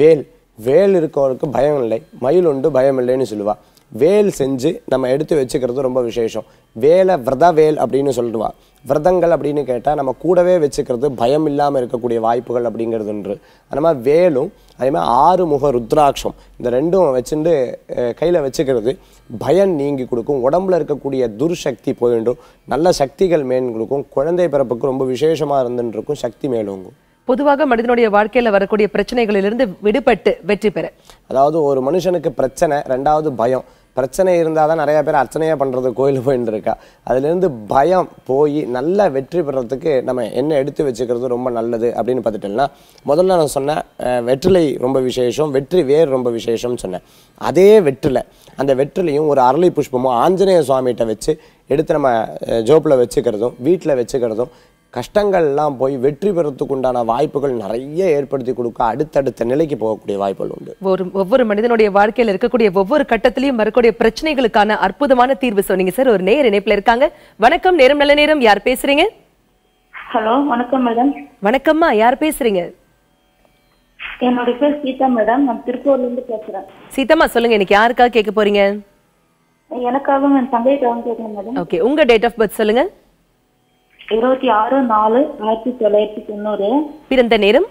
Speaker 2: வேல் இருக்கவருக்கு பயம் இல்லை, மயில் உண்டு பயம் இல்லைன்னு சொல்லுவா. வேல் செஞ்சு நம்ம எடுத்து வச்சுக்கிறது ரொம்ப விசேஷம். வேல் அப்படின்னு சொல்லுவா. விரதங்கள் அப்படின்னு கேட்டால் நம்ம கூடவே வச்சுக்கிறது பயம் இல்லாமல் இருக்கக்கூடிய வாய்ப்புகள் அப்படிங்கிறது ஒன்று. அது மாதிரி வேலும் அதே மாதிரி 6 முக ருத்ராட்சம் இந்த 2ம் வச்சுட்டு கையில் வச்சுக்கிறது பயம் நீங்கி கொடுக்கும். உடம்புல இருக்கக்கூடிய துர்சக்தி போயிடும், நல்ல சக்திகள் மேன் கொடுக்கும். குழந்தை பிறப்புக்கு ரொம்ப விசேஷமாக இருந்துட்டு இருக்கும், சக்தி மேலோங்கும்.
Speaker 1: பொதுவாக மனிதனுடைய வாழ்க்கையில வரக்கூடிய பிரச்சனைகளிலிருந்து விடுபட்டு வெற்றி பெற,
Speaker 2: அதாவது ஒரு மனுஷனுக்கு பிரச்சனை, 2வது பயம். பிரச்சனை இருந்தால் தான் நிறைய பேர் அர்ச்சனையாக பண்ணுறது கோயில் போயின்னு இருக்கா. அதுலேருந்து பயம் போய் நல்ல வெற்றி பெறத்துக்கு நம்ம என்ன எடுத்து வச்சுக்கிறது ரொம்ப நல்லது அப்படின்னு பார்த்துட்டோம்னா, முதல்ல நான் சொன்னேன் வெற்றிலை ரொம்ப விசேஷம், வெற்றி வேர் ரொம்ப விசேஷம்னு சொன்னேன். அதே அந்த வெற்றிலையும் ஒரு அரளி புஷ்பமும் ஆஞ்சநேய சுவாமிகிட்ட வச்சு எடுத்து நம்ம ஜோப்பில் வச்சுக்கிறதும் வீட்டில் வச்சுக்கிறதும் கஷ்டங்கள்லாம் போய் வெற்றி பெறத்துக்கு உண்டான வாய்ப்புகள் நிறைய ஏற்படுத்தி கொடுக்க அடுத்தடுத்த நிலைக்கு போகக்கூடிய வாய்ப்புகள் உண்டு.
Speaker 1: ஒவ்வொரு மனிதனுடைய வாழ்க்கையில் இருக்கக்கூடிய ஒவ்வொரு கட்டத்திலையும் வரக்கூடிய பிரச்சனைகளுக்கான அற்புதமான தீர்வு சொன்னீங்க சார். ஒரு நேயர் இணைப்புல இருக்காங்க. வணக்கம், நேரம் நல்ல நேரம். யார் பேசுறீங்க?
Speaker 5: ஹலோ, வணக்கம் மேடம்.
Speaker 1: வணக்கம்மா, யார் பேசுறீங்க?
Speaker 5: என்னோட பேர் சீதா மேடம். நான் திருப்பூர்ல இருந்து பேசுறேன்.
Speaker 1: சீதாமா, சொல்லுங்க, இன்னைக்கு யாருக்காக கேட்க போறீங்க?
Speaker 5: எனக்காகவும் என் தங்கைக்காகவும் கேட்கணும் மேடம்.
Speaker 1: ஓகே, உங்க டேட் ஆஃப் பர்த் சொல்லுங்க.
Speaker 5: 26/4/1990.
Speaker 1: பிறந்த நேரம்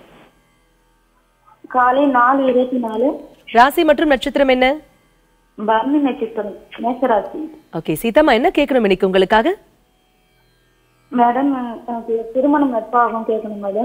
Speaker 5: காலை 4:24.
Speaker 1: ராசி மற்றும் நட்சத்திரம் என்ன?
Speaker 5: பரணி நட்சத்திரம், மேஷராசி.
Speaker 1: ஓகே சீதாமா, என்ன கேட்கணும் இன்னைக்கு உங்களுக்காக?
Speaker 5: மேடம், திருமணம் எப்ப ஆகும் கேட்கணும் மேடம்.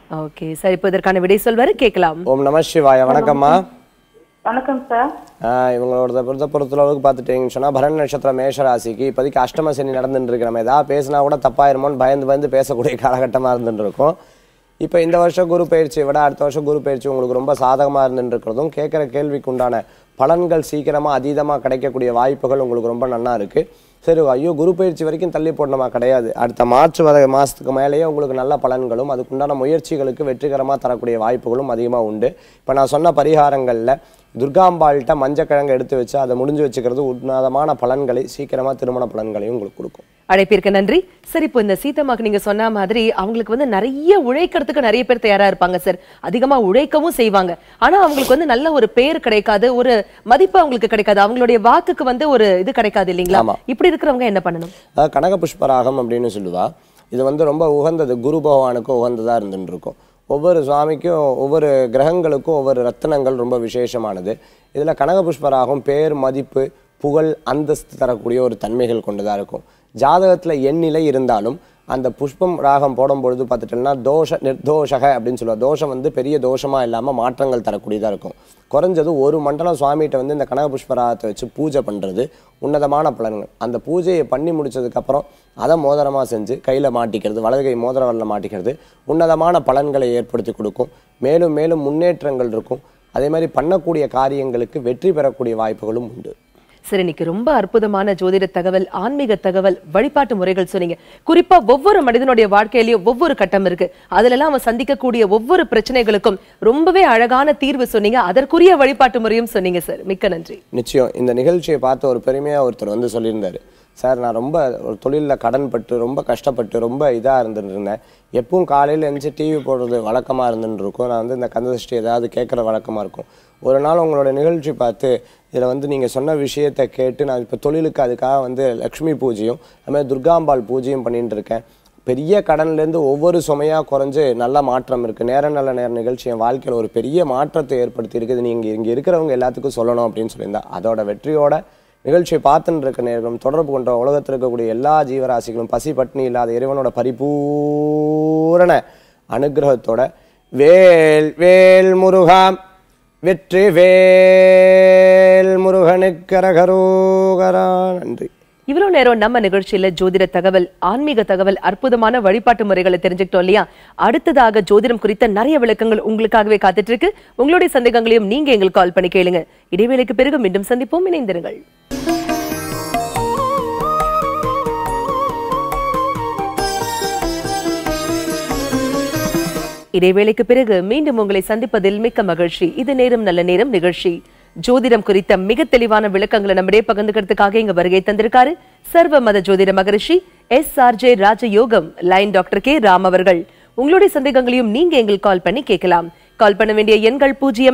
Speaker 1: ஓகே சார், இப்போ இதற்கான விடை சொல்வாரு, கேட்கலாம்.
Speaker 2: ஓம் நம சிவாய. வணக்கம்மா.
Speaker 5: வணக்கம் சார்.
Speaker 2: இவங்களோட பொறுத்தளவுக்கு பார்த்துட்டீங்கன்னு சொன்னா பரண நட்சத்திரம் மேஷராசிக்கு இப்போதைக்கு அஷ்டம சனி நடந்துட்டு இருக்கு. நம்ம ஏதாவது பேசினா கூட தப்பாயிருமோன்னு பயந்து பேசக்கூடிய காலகட்டமாக இருந்துட்டு இருக்கும். இப்போ இந்த வருஷம் குரு பயிற்சியை விட அடுத்த வருஷம் குரு பயிற்சி உங்களுக்கு ரொம்ப சாதகமாக இருந்துட்டு இருக்கிறதும், கேட்குற கேள்விக்கு உண்டான பலன்கள் சீக்கிரமாக அதீதமாக கிடைக்கக்கூடிய வாய்ப்புகள் உங்களுக்கு ரொம்ப நல்லா இருக்குது. சரி, ஐயோ குரு பயிற்சி வரைக்கும் தள்ளி போடணுமா? கிடையாது. அடுத்த மார்ச் மாதத்துக்கு மேலேயே உங்களுக்கு நல்ல பலன்களும் அதுக்குண்டான முயற்சிகளுக்கு வெற்றிகரமாக தரக்கூடிய வாய்ப்புகளும் அதிகமாக உண்டு. இப்போ நான் சொன்ன பரிகாரங்களில் துர்காம்பாள்கிட்ட மஞ்சக்கிழங்கு எடுத்து வச்சு அதை முடிஞ்சு வச்சுக்கிறது உன்னதமான பலன்களை, சீக்கிரமாக திருமண பலன்களையும் உங்களுக்கு கொடுக்கும்.
Speaker 1: அழைப்பிற்கு நன்றி சார். இப்போ இந்த சீதம்மாக்கு நீங்க சொன்ன மாதிரி அவங்களுக்கு வந்து நிறைய உழைக்கிறதுக்கு நிறைய பேர் தயாரா இருப்பாங்க சார். அதிகமா உழைக்கவும் செய்வாங்க. ஆனா அவங்களுக்கு வந்து நல்ல ஒரு பேர் கிடைக்காது, ஒரு மதிப்பு அவங்களுக்கு கிடைக்காது, அவங்களுடைய வாக்குக்கு வந்து ஒரு இது கிடைக்காது இல்லைங்களா? இப்படி இருக்கிறவங்க என்ன பண்ணணும்?
Speaker 2: கனக புஷ்பராகம் அப்படின்னு சொல்லுவா. இது வந்து ரொம்ப உகந்தது, குரு பகவானுக்கும் உகந்ததா இருந்துட்டு இருக்கும். ஒவ்வொரு சுவாமிக்கும் ஒவ்வொரு கிரகங்களுக்கும் ஒவ்வொரு ரத்தினங்கள் ரொம்ப விசேஷமானது. இதில் கனக புஷ்பராகம் பேர், மதிப்பு, புகழ், அந்தஸ்து தரக்கூடிய ஒரு தன்மைகள் கொண்டுதான் இருக்கும். ஜாதகத்தில் எண்ணிலை இருந்தாலும் அந்த புஷ்பம் ராகம் போடும்பொழுது பார்த்துட்டோம்னா தோஷ நிர்தோஷக அப்படின்னு சொல்லுவாள். தோஷம் வந்து பெரிய தோஷமாக இல்லாமல் மாற்றங்கள் தரக்கூடியதாக இருக்கும். குறைஞ்சது ஒரு மண்டலம் சுவாமிகிட்ட வந்து இந்த கனக புஷ்பராகத்தை வச்சு பூஜை பண்ணுறது உன்னதமான பலன்கள். அந்த பூஜையை பண்ணி முடிச்சதுக்கப்புறம் அதை மோதிரமாக செஞ்சு கையில் மாட்டிக்கிறது, வலது கை மோதிர வரல மாட்டிக்கிறது உன்னதமான பலன்களை ஏற்படுத்தி கொடுக்கும். மேலும் மேலும் முன்னேற்றங்கள் இருக்கும். அதே மாதிரி பண்ணக்கூடிய காரியங்களுக்கு வெற்றி பெறக்கூடிய வாய்ப்புகளும் உண்டு.
Speaker 1: சரி, இன்னைக்கு ரொம்ப அற்புதமான ஜோதிட தகவல், ஆன்மீக தகவல், வழிபாட்டு முறைகள் சொன்னீங்க. குறிப்பா ஒவ்வொரு மனிதனுடைய வாழ்க்கையிலயும் ஒவ்வொரு கட்டம் இருக்கு. அதுல எல்லாம் அவன் சந்திக்கக்கூடிய ஒவ்வொரு பிரச்சனைகளுக்கும் ரொம்பவே அழகான தீர்வு சொன்னீங்க. அதற்குரிய வழிபாட்டு முறையும் சொன்னீங்க சார். மிக்க நன்றி.
Speaker 2: நிச்சயம். இந்த நிகழ்ச்சியை பார்த்து ஒரு பெருமையா ஒருத்தர் வந்து சொல்லியிருந்தாரு, சார் நான் ரொம்ப ஒரு தொழிலில் கடன் பட்டு ரொம்ப கஷ்டப்பட்டு ரொம்ப இதாக இருந்துட்டு இருந்தேன். எப்பவும் காலையில் எழுந்துச்சு டிவி போடுறது வழக்கமாக இருந்துட்டு இருக்கும். நான் வந்து இந்த கந்தசஷ்டி ஏதாவது கேட்குற வழக்கமாக இருக்கும். ஒரு நாள் உங்களோட நிகழ்ச்சி பார்த்து இதில் வந்து நீங்கள் சொன்ன விஷயத்தை கேட்டு நான் இப்போ தொழிலுக்கு அதுக்காக வந்து லக்ஷ்மி பூஜையும் அதுமாதிரி துர்காம்பாள் பூஜையும் பண்ணிட்டு இருக்கேன். பெரிய கடன்லேருந்து ஒவ்வொரு சுமையாக குறைஞ்சு நல்ல மாற்றம் இருக்குது. நல்ல நேர நிகழ்ச்சி என் வாழ்க்கையில் ஒரு பெரிய மாற்றத்தை ஏற்படுத்தி இருக்குது. நீங்கள் இங்கே இருக்கிறவங்க எல்லாத்துக்கும் சொல்லணும் அப்படின்னு சொல்லியிருந்தா அதோட வெற்றியோட நிகழ்ச்சியை பார்த்துட்டு இருக்க நேரம் தொடர்பு கொண்ட உலகத்தில் இருக்கக்கூடிய எல்லா ஜீவராசிகளும் பசி பட்னி இல்லாத இறைவனோட பரிபூரண அனுகிரகத்தோட வேல் வேல் முருகா வெற்றி வேல் முருகனுக்கரகரோகரா. நன்றி.
Speaker 1: இவ்வளவு நேரம் நம்ம நிகழ்ச்சியில ஜோதிட தகவல், ஆன்மீக தகவல், அற்புதமான வழிபாட்டு முறைகளை தெரிஞ்சுக்கிட்டோம் இல்லையா? அடுத்ததாக ஜோதிடம் குறித்த நிறைய விளக்கங்கள் உங்களுக்காகவே காத்துட்டு இருக்கு. உங்களுடைய சந்தேகங்களையும் நீங்க எங்களுக்கு கால் பண்ணி கேளுங்க. இடைவேளைக்கு பிறகு மீண்டும் சந்திப்போம். இணைந்திருங்கள். இடைவேளைக்கு பிறகு மீண்டும் உங்களை சந்திப்பதில் மிக்க மகிழ்ச்சி. இது நேரம் நல்ல நேரம் நிகழ்ச்சி. ஜோதிடம் குறித்த மிக தெளிவான விளக்கங்களை நம்மிடையே பகிர்ந்துக்கிறதுக்காக இங்க வருகை தந்திருக்காரு சர்வ மத ஜோதிட மகரிஷி SRJ ராஜயோகம் லைன் டாக்டர் கே ராம் அவர்கள். உங்களுடைய சந்தேகங்களையும் நீங்க எங்களுக்கு கால் பண்ணி கேட்கலாம். கால் பண்ண வேண்டிய எண்கள்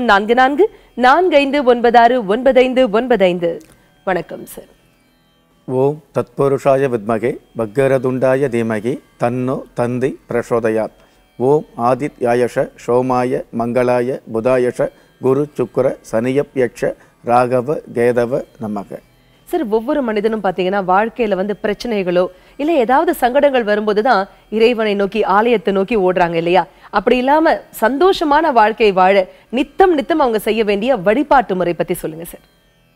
Speaker 1: 0444459595. வணக்கம் சார்.
Speaker 6: ஓம் தத்புருஷாய வித்மகே வக்கரதுண்டாய தீமகி தன்னோ தந்தி பிரசோதயாத். ஓம் ஆதித்யாயஷ சோமாய மங்களாய புதாயஷ குரு சுக்கர சனியப்யக்ஷ ராகவ கேதவ நமக.
Speaker 1: சார், ஒவ்வொரு மனிதனும் பாத்தீங்கன்னா வாழ்க்கையில வந்து பிரச்சனைகளோ இல்ல ஏதாவது சங்கடங்கள் வரும்போதுதான் இறைவனை நோக்கி, ஆலயத்தை நோக்கி ஓடுறாங்க இல்லையா? அப்படி இல்லாம சந்தோஷமான வாழ்க்கை வாழ நித்தம் நித்தம் அவங்க செய்ய வேண்டிய வழிபாட்டு முறை பத்தி சொல்லுங்க சார்.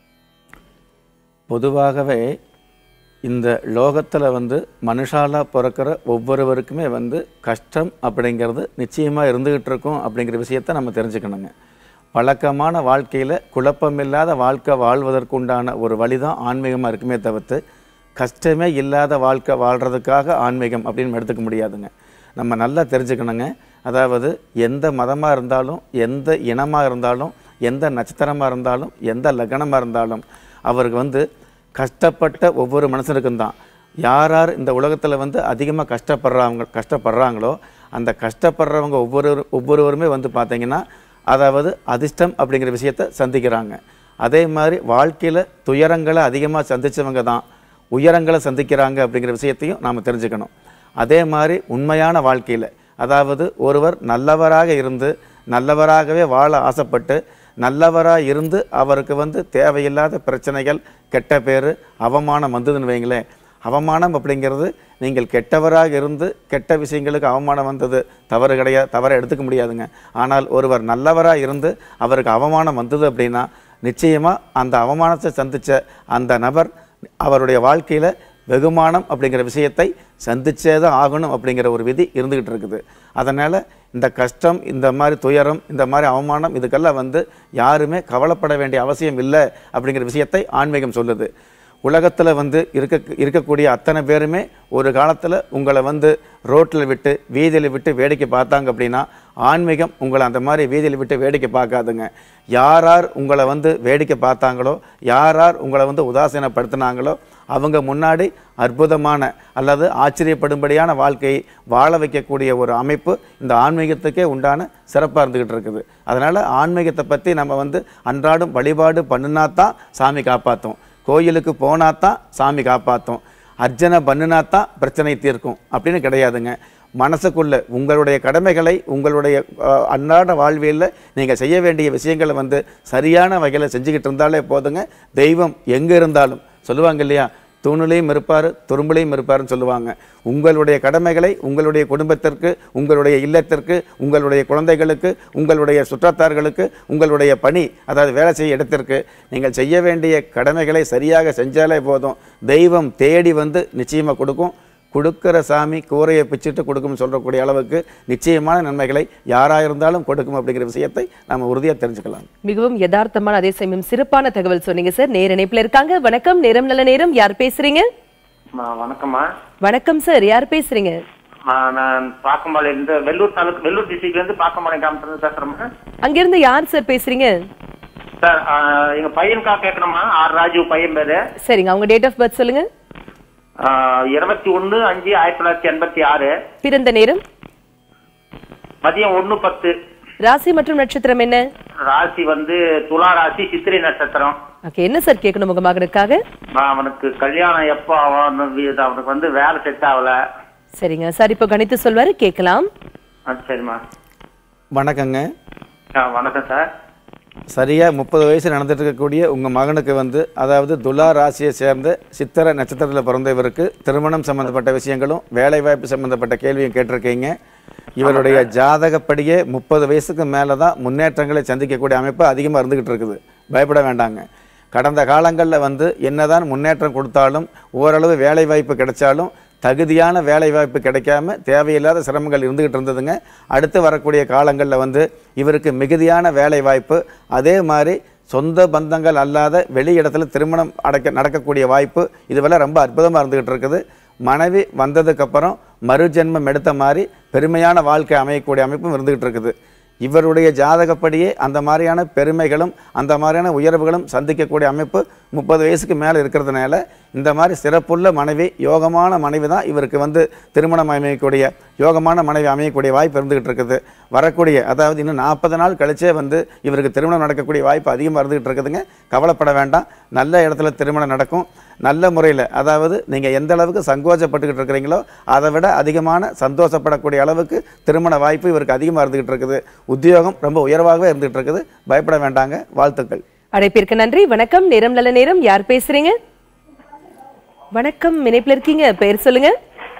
Speaker 6: பொதுவாகவே இந்த லோகத்தில் வந்து மனுஷாலா பிறக்கிற ஒவ்வொருவருக்குமே வந்து கஷ்டம் அப்படிங்கிறது நிச்சயமாக இருந்துகிட்டு இருக்கும் அப்படிங்கிற விஷயத்தை நம்ம தெரிஞ்சுக்கணுங்க. பழக்கமான வாழ்க்கையில் குழப்பமில்லாத வாழ்க்கை வாழ்வதற்குண்டான ஒரு வழி தான் ஆன்மீகமாக இருக்குமே தவிர்த்து கஷ்டமே இல்லாத வாழ்க்கை வாழ்கிறதுக்காக ஆன்மீகம் அப்படின்னு எடுத்துக்க முடியாதுங்க. நம்ம நல்லா தெரிஞ்சுக்கணுங்க. அதாவது எந்த மதமாக இருந்தாலும், எந்த இனமாக இருந்தாலும், எந்த நட்சத்திரமாக இருந்தாலும், எந்த லக்னமாக இருந்தாலும் அவருக்கு வந்து கஷ்டப்பட்ட ஒவ்வொரு மனுஷனுக்கும் தான் யார் இந்த உலகத்தில் வந்து அதிகமாக கஷ்டப்படுறாங்களோ அந்த கஷ்டப்படுறவங்க ஒவ்வொருவருமே வந்து பார்த்திங்கன்னா அதாவது அதிர்ஷ்டம் அப்படிங்கிற விஷயத்தை சந்திக்கிறாங்க. அதே மாதிரி வாழ்க்கையில் துயரங்களை அதிகமாக சந்தித்தவங்க தான் உயரங்களை சந்திக்கிறாங்க அப்படிங்கிற விஷயத்தையும் நாம் தெரிஞ்சுக்கணும். அதே மாதிரி உண்மையான வாழ்க்கையில் அதாவது ஒருவர் நல்லவராக இருந்து நல்லவராகவே வாழ ஆசைப்பட்டு நல்லவராக இருந்து அவருக்கு வந்து தேவையில்லாத பிரச்சனைகள், கெட்ட பேர், அவமானம் வந்ததுன்னு வைங்களேன், அவமானம் அப்படிங்கிறது நீங்கள் கெட்டவராக இருந்து கெட்ட விஷயங்களுக்கு அவமானம் வந்தது தவறு கிடையாது, தவறை எடுத்துக்க முடியாதுங்க. ஆனால் ஒருவர் நல்லவராக இருந்து அவருக்கு அவமானம் வந்தது அப்படின்னா நிச்சயமாக அந்த அவமானத்தை சந்தித்த அந்த நபர் அவருடைய வாழ்க்கையில் வெகுமானம் அப்படிங்கிற விஷயத்தை சந்திச்சே தான் ஆகணும் அப்படிங்கிற ஒரு விதி இருந்துக்கிட்டு இருக்குது. அதனால் இந்த கஷ்டம், இந்த மாதிரி துயரம், இந்த மாதிரி அவமானம் இதுக்கெல்லாம் யாருமே கவலைப்பட வேண்டிய அவசியம் இல்லை அப்படிங்கிற விஷயத்தை ஆன்மீகம் சொல்லுது. உலகத்தில் இருக்கக்கூடிய அத்தனை பேருமே ஒரு காலத்தில் உங்களை ரோட்டில் விட்டு வீதியில் விட்டு வேடிக்கை பார்த்தாங்க அப்படின்னா ஆன்மீகம் உங்களை அந்த மாதிரி வீதியில் விட்டு வேடிக்கை பார்க்காதுங்க. யார் உங்களை வேடிக்கை பார்த்தாங்களோ, யார் உங்களை உதாசீனப்படுத்தினாங்களோ அவங்க முன்னாடி அற்புதமான அல்லது ஆச்சரியப்படும்படியான வாழ்க்கையை வாழ வைக்கக்கூடிய ஒரு அமைப்பு இந்த ஆன்மீகத்துக்கே உண்டான சிறப்பாக இருந்துக்கிட்டு இருக்குது. அதனால் ஆன்மீகத்தை பற்றி நம்ம அன்றாடம் வழிபாடு பண்ணினா தான் சாமி காப்பாற்றும், கோயிலுக்கு போனா தான் சாமி காப்பாற்றும், அர்ச்சனை பண்ணினா தான் பிரச்சனை தீர்க்கும் அப்படின்னு கிடையாதுங்க. மனசுக்குள்ள உங்களுடைய கடமைகளை உங்களுடைய அன்றாட வாழ்வியலில் நீங்கள் செய்ய வேண்டிய விஷயங்களை சரியான வகையில் செஞ்சுக்கிட்டு இருந்தாலே போதுங்க. தெய்வம் எங்கே இருந்தாலும் சொல்லுவாங்க இல்லையா, தூணுலையும் இருப்பார் துரும்புலையும் இருப்பார்னு சொல்லுவாங்க. உங்களுடைய கடமைகளை உங்களுடைய குடும்பத்திற்கு, உங்களுடைய இல்லத்திற்கு, உங்களுடைய குழந்தைகளுக்கு, உங்களுடைய சுற்றத்தார்களுக்கு, உங்களுடைய பணி அதாவது வேலை செய்ய இடத்திற்கு நீங்கள் செய்ய வேண்டிய கடமைகளை சரியாக செஞ்சாலே போதும். தெய்வம் தேடி நிச்சயமாக கொடுக்கும். கொடுக்கிற சாமி கூரையை பிச்சுட்டு கொடுக்கும்னு சொல்லக்கூடிய அளவுக்கு நிச்சயமான நன்மைகளை யாராக இருந்தாலும் கொடுக்கும் அப்படிங்கிற விஷயத்தை நம்ம உறுதியாக தெரிஞ்சுக்கலாம்.
Speaker 1: மிகவும் யதார்த்தமான அதே சமயம் சிறப்பான தகவல் சொன்னீங்க சார். நேர இணைப்புல இருக்காங்க. வணக்கம், நேரம் நல்ல நேரம். யார் பேசுறீங்க?
Speaker 4: வணக்கம்மா.
Speaker 1: வணக்கம் சார், யார் பேசுறீங்க?
Speaker 4: நான் பாக்கம்பாளையம் இருந்து வெள்ளூர் தாலுக்கு, வெள்ளூர் டிஸ்ட்ரிக்ட்ல இருந்து பாக்கம்பாளையம் கிராமத்துல பேசுறேன்.
Speaker 1: அங்கிருந்து யார் சார் பேசுறீங்க?
Speaker 4: சார் எங்க பையனுக்கா கேட்கணுமா? ஆர் ராஜு பையன் பேரு.
Speaker 1: சரிங்க, அவங்க டேட் ஆஃப் பர்த் சொல்லுங்க.
Speaker 4: 21/5/1986.
Speaker 1: பிறந்த நேரம்
Speaker 4: மதியம் 1:10.
Speaker 1: ராசி மற்றும் நட்சத்திரம் என்ன?
Speaker 4: ராசி துலா ராசி, சித்திரை நட்சத்திரம்.
Speaker 1: ஓகே, என்ன சார் கேட்கணும் உங்க மகனுக்காக?
Speaker 4: அவனுக்கு கல்யாணம் எப்போ ஆகும், அவனுக்கு வேலை செட் ஆகல.
Speaker 1: சரிங்க சார், இப்போ கணித்து சொல்வாரு, கேட்கலாம்.
Speaker 4: சரிம்மா.
Speaker 6: வணக்கங்க.
Speaker 4: வணக்கம் சார்.
Speaker 6: சரியாக 30 வயசு நடந்துட்டு இருக்கக்கூடிய உங்கள் மகனுக்கு அதாவது துலா ராசியை சேர்ந்த சித்திரை நட்சத்திரத்தில் பிறந்த இவருக்கு திருமணம் சம்மந்தப்பட்ட விஷயங்களும் வேலைவாய்ப்பு சம்மந்தப்பட்ட கேள்வியும் கேட்டிருக்கீங்க. இவருடைய ஜாதகப்படியே 30 வயசுக்கு மேலே தான் முன்னேற்றங்களை சந்திக்கக்கூடிய அமைப்பு அதிகமாக இருந்துக்கிட்டு இருக்குது. பயப்பட வேண்டாங்க. கடந்த காலங்களில் என்னதான் முன்னேற்றம் கொடுத்தாலும் ஓரளவு வேலைவாய்ப்பு கிடைச்சாலும் தகுதியான வேலைவாய்ப்பு கிடைக்காம தேவையில்லாத சிரமங்கள் இருந்துகிட்டு இருந்ததுங்க. அடுத்து வரக்கூடிய காலங்களில் இவருக்கு மிகுதியான வேலைவாய்ப்பு, அதே மாதிரி சொந்த பந்தங்கள் அல்லாத வெளி இடத்துல திருமணம் நடக்கக்கூடிய வாய்ப்பு, இதுவெல்லாம் ரொம்ப அற்புதமாக இருந்துகிட்டு இருக்குது. மனைவி வந்ததுக்கப்புறம் மறுஜென்மம் எடுத்த மாதிரி பெருமையான வாழ்க்கை அமையக்கூடிய அமைப்பும் இருந்துகிட்டு இருக்குது. இவருடைய ஜாதகப்படியே அந்த மாதிரியான பெருமைகளும் அந்த மாதிரியான உயர்வுகளும் சந்திக்கக்கூடிய அமைப்பு 30 வயசுக்கு மேலே இருக்கிறதுனால இந்த மாதிரி சிறப்புள்ள மனைவி, யோகமான மனைவி தான் இவருக்கு திருமணம் அமையக்கூடிய யோகமான மனைவி அமையக்கூடிய வாய்ப்பு இருந்துகிட்டு இருக்குது. வரக்கூடிய அதாவது இன்னும் 40 நாள் கழிச்சே இவருக்கு திருமணம் நடக்கக்கூடிய வாய்ப்பு அதிகமாக இருந்துகிட்டு இருக்குதுங்க. கவலைப்பட வேண்டாம். நல்ல இடத்துல திருமணம் நடக்கும். நல்ல முறையில், அதாவது நீங்கள் எந்த அளவுக்கு சங்கோச்சப்பட்டுக்கிட்டு இருக்கிறீங்களோ அதை விட அதிகமான சந்தோஷப்படக்கூடிய அளவுக்கு திருமண வாய்ப்பு இவருக்கு அதிகமாக இருந்துகிட்டு இருக்குது. உத்தியோகம் ரொம்ப உயர்வாகவே இருந்துகிட்டு இருக்குது. பயப்பட வேண்டாங்க. வாழ்த்துக்கள்.
Speaker 1: அழைப்பிற்கு நன்றி. வணக்கம், நேரம் நல்ல நேரம். யார் பேசுறீங்க? வணக்கம், இணைப்புல இருக்கீங்க, பெயர் சொல்லுங்க.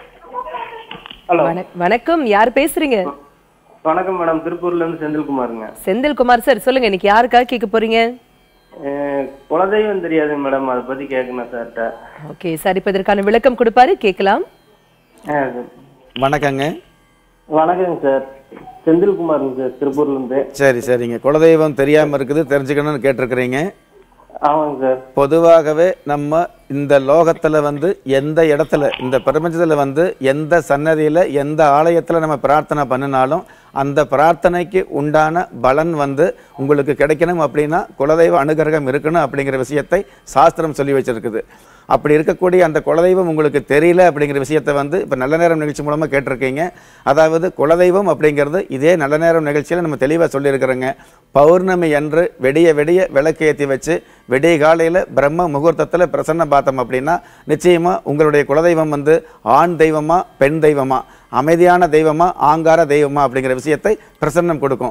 Speaker 1: வணக்கம், யார் பேசுறீங்க?
Speaker 7: வணக்கம் மேடம், திருப்பூர்ல இருந்து செந்தில்குமாருங்க.
Speaker 1: செந்தில்குமார் சார், சொல்லுங்க, இன்னைக்கு யாருக்காக கேட்க போறீங்க?
Speaker 7: குலதெய்வம் தெரியாது மேடம், அதை பத்தி கேட்கணும் சார்ட்ட.
Speaker 1: ஓகே சார், இப்ப இதற்கான விளக்கம் கொடுப்பாரு, கேட்கலாம்.
Speaker 6: வணக்கங்க.
Speaker 7: வணக்கங்க சார், செந்தில்குமாருங்க சார், திருப்பூர்ல இருந்து.
Speaker 6: சரி சரிங்க. குலதெய்வம் தெரியாம இருக்குது, தெரிஞ்சுக்கணும்னு கேட்டிருக்கிறீங்க.
Speaker 7: ஆமாங்க சார்.
Speaker 6: பொதுவாகவே நம்ம இந்த லோகத்துல எந்த இடத்துல, இந்த பிரபஞ்சத்துல எந்த சன்னதியில எந்த ஆலயத்துல நம்ம பிரார்த்தனை பண்ணினாலும் அந்த பிரார்த்தனைக்கு உண்டான பலன் உங்களுக்கு கிடைக்கணும் அப்படின்னா குலதெய்வ அனுகிரகம் இருக்கணும் அப்படிங்கிற விஷயத்தை சாஸ்திரம் சொல்லி வச்சிருக்குது. அப்படி இருக்கக்கூடிய அந்த குலதெய்வம் உங்களுக்கு தெரியல அப்படிங்கிற விஷயத்தை இப்போ நல்ல நேரம் நிகழ்ச்சி மூலமாக கேட்டிருக்கீங்க. அதாவது குலதெய்வம் அப்படிங்கிறது இதே நல்ல நேரம் நிகழ்ச்சியில் நம்ம தெளிவாக சொல்லியிருக்கிறோங்க. பௌர்ணமி அன்று வெடிய வெடிய விளக்கு ஏற்றி வச்சு வெடிய காலையில் பிரம்ம முகூர்த்தத்தில் பிரசன்ன பார்த்தோம் அப்படின்னா நிச்சயமாக உங்களுடைய குலதெய்வம் ஆண் தெய்வமா பெண் தெய்வமா, அமைதியான தெய்வமா ஆங்கார தெய்வமா அப்படிங்கிற விஷயத்தை பிரசன்னம் கொடுக்கும்.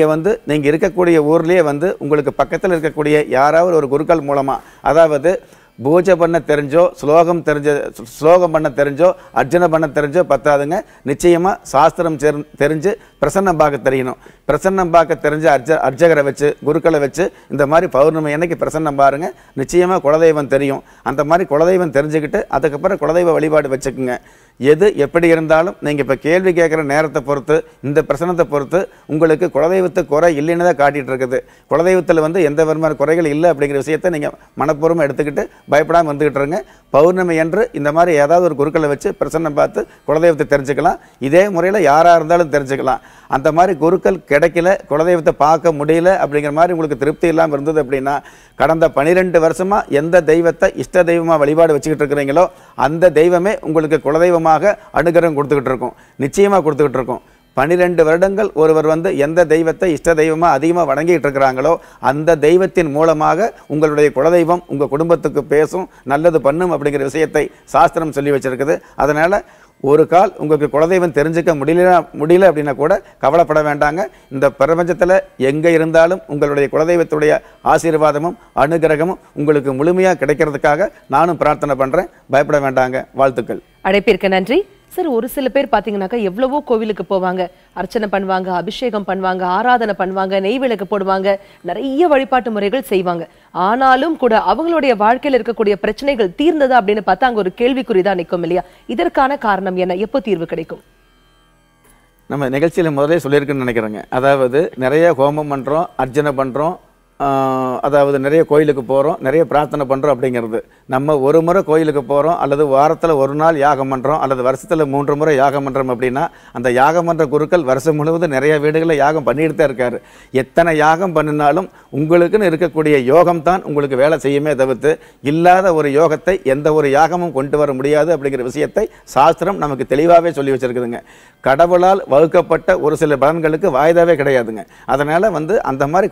Speaker 6: நீங்கள் இருக்கக்கூடிய ஊர்லேயே உங்களுக்கு பக்கத்தில் இருக்கக்கூடிய யாராவது ஒரு குருக்கள் மூலமாக, அதாவது பூஜை பண்ண தெரிஞ்சோ ஸ்லோகம் பண்ண தெரிஞ்சோ அர்ச்சனை பண்ண தெரிஞ்சோ பத்தாதுங்க. நிச்சயமாக சாஸ்திரம் தெரிஞ்சு பிரசன்னம் பார்க்க தெரியணும். பிரசன்னம் பார்க்க தெரிஞ்ச அர்ச்சகரை வச்சு குருக்களை வச்சு இந்த மாதிரி பௌர்ணமி அன்னைக்கு பிரசன்னம் பாருங்க, நிச்சயமாக குலதெய்வம் தெரியும். அந்த மாதிரி குலதெய்வம் தெரிஞ்சுக்கிட்டு அதுக்கப்புறம் குலதெய்வ வழிபாடு வச்சுக்குங்க. எது எப்படி இருந்தாலும் நீங்கள் இப்போ கேள்வி கேட்குற நேரத்தை பொறுத்து இந்த பிரசனத்தை பொறுத்து உங்களுக்கு குலதெய்வத்தை குறை இல்லைன்னு தான் காட்டிகிட்டு இருக்குது. குலதெய்வத்தில் எந்த விதமான குறைகள் இல்லை அப்படிங்கிற விஷயத்தை நீங்கள் மனப்பூர்வமாக எடுத்துக்கிட்டு பயப்படாமல் வந்துக்கிட்டு இருங்க. பௌர்ணமி என்று இந்த மாதிரி ஏதாவது ஒரு குருக்களை வச்சு பிரசன்னம் பார்த்து குலதெய்வத்தை தெரிஞ்சுக்கலாம். இதே முறையில் யாராக இருந்தாலும் தெரிஞ்சுக்கலாம். அந்த மாதிரி குருக்கள் கிடைக்கல, குலதெய்வத்தை பார்க்க முடியல அப்படிங்கிற மாதிரி உங்களுக்கு திருப்தி இல்லாமல் இருந்தது அப்படின்னா கடந்த 12 வருஷமாக எந்த தெய்வத்தை இஷ்ட தெய்வமாக வழிபாடு வச்சுக்கிட்டு இருக்கிறீங்களோ அந்த தெய்வமே உங்களுக்கு குலதெய்வமாக அனுகிரகம் கொடுத்துக்கிட்டு இருக்கும், நிச்சயமாக கொடுத்துக்கிட்டு இருக்கும். 12 வருடங்கள் ஒருவர் எந்த தெய்வத்தை இஷ்ட தெய்வமாக அதிகமாக வணங்கிட்டு இருக்கிறாங்களோ அந்த தெய்வத்தின் மூலமாக உங்களுடைய குலதெய்வம் உங்கள் குடும்பத்துக்கு பேசும், நல்லது பண்ணும் அப்படிங்கிற விஷயத்தை சாஸ்திரம் சொல்லி வச்சிருக்குது. அதனால் ஒரு கால் உங்களுக்கு குலதெய்வம் தெரிஞ்சுக்க முடியல அப்படின்னா கூட கவலைப்பட வேண்டாங்க. இந்த பிரபஞ்சத்தில் எங்கே இருந்தாலும் உங்களுடைய குலதெய்வத்துடைய ஆசீர்வாதமும் அனுகிரகமும் உங்களுக்கு முழுமையாக கிடைக்கிறதுக்காக நானும் பிரார்த்தனை பண்ணுறேன். பயப்பட வேண்டாங்க. வாழ்த்துக்கள்.
Speaker 1: அழைப்பிற்கு நன்றி சார். ஒரு சில பேர் பாத்தீங்கன்னாக்கா எவ்வளவோ கோவிலுக்கு போவாங்க, அர்ச்சனை பண்ணுவாங்க, அபிஷேகம் பண்ணுவாங்க, ஆராதனை பண்ணுவாங்க, நெய் விளக்கு போடுவாங்க, நிறைய வழிபாட்டு முறைகள் செய்வாங்க. ஆனாலும் கூட அவங்களுடைய வாழ்க்கையில் இருக்கக்கூடிய பிரச்சனைகள் தீர்ந்ததா அப்படின்னு பார்த்தா அங்க ஒரு கேள்விக்குறிதான் நிற்கும் இல்லையா? இதற்கான காரணம் என்ன? எப்போ தீர்வு கிடைக்கும்?
Speaker 6: நம்ம நிகழ்ச்சியில் முதலே சொல்லியிருக்குன்னு நினைக்கிறேங்க. அதாவது நிறைய ஹோமம் பண்ணுறோம், அர்ச்சனை பண்ணுறோம், அதாவது நிறைய கோயிலுக்கு போகிறோம், நிறைய பிரார்த்தனை பண்ணுறோம் அப்படிங்கிறது. நம்ம ஒரு முறை கோயிலுக்கு போகிறோம் அல்லது வாரத்தில் ஒரு நாள் யாகம் பண்ணுறோம் அல்லது வருஷத்தில் 3 முறை யாகம் பண்ணுறோம் அப்படின்னா அந்த யாகம் பண்ணுற குருக்கள் வருஷம் முழுவதும் நிறைய வீடுகளில் யாகம் பண்ணிட்டு தான் இருக்காரு. எத்தனை யாகம் பண்ணினாலும் உங்களுக்குன்னு இருக்கக்கூடிய யோகம் தான் உங்களுக்கு வேலை செய்யுமே தவிர்த்து இல்லாத ஒரு யோகத்தை எந்த ஒரு யாகமும் கொண்டு வர முடியாது அப்படிங்கிற விஷயத்தை சாஸ்திரம் நமக்கு தெளிவாகவே சொல்லி வச்சிருக்குதுங்க. கடவுளால் வகுக்கப்பட்ட ஒரு சில பலன்களுக்கு வாய்தாவே கிடையாதுங்க. அதனால் அந்த மாதிரி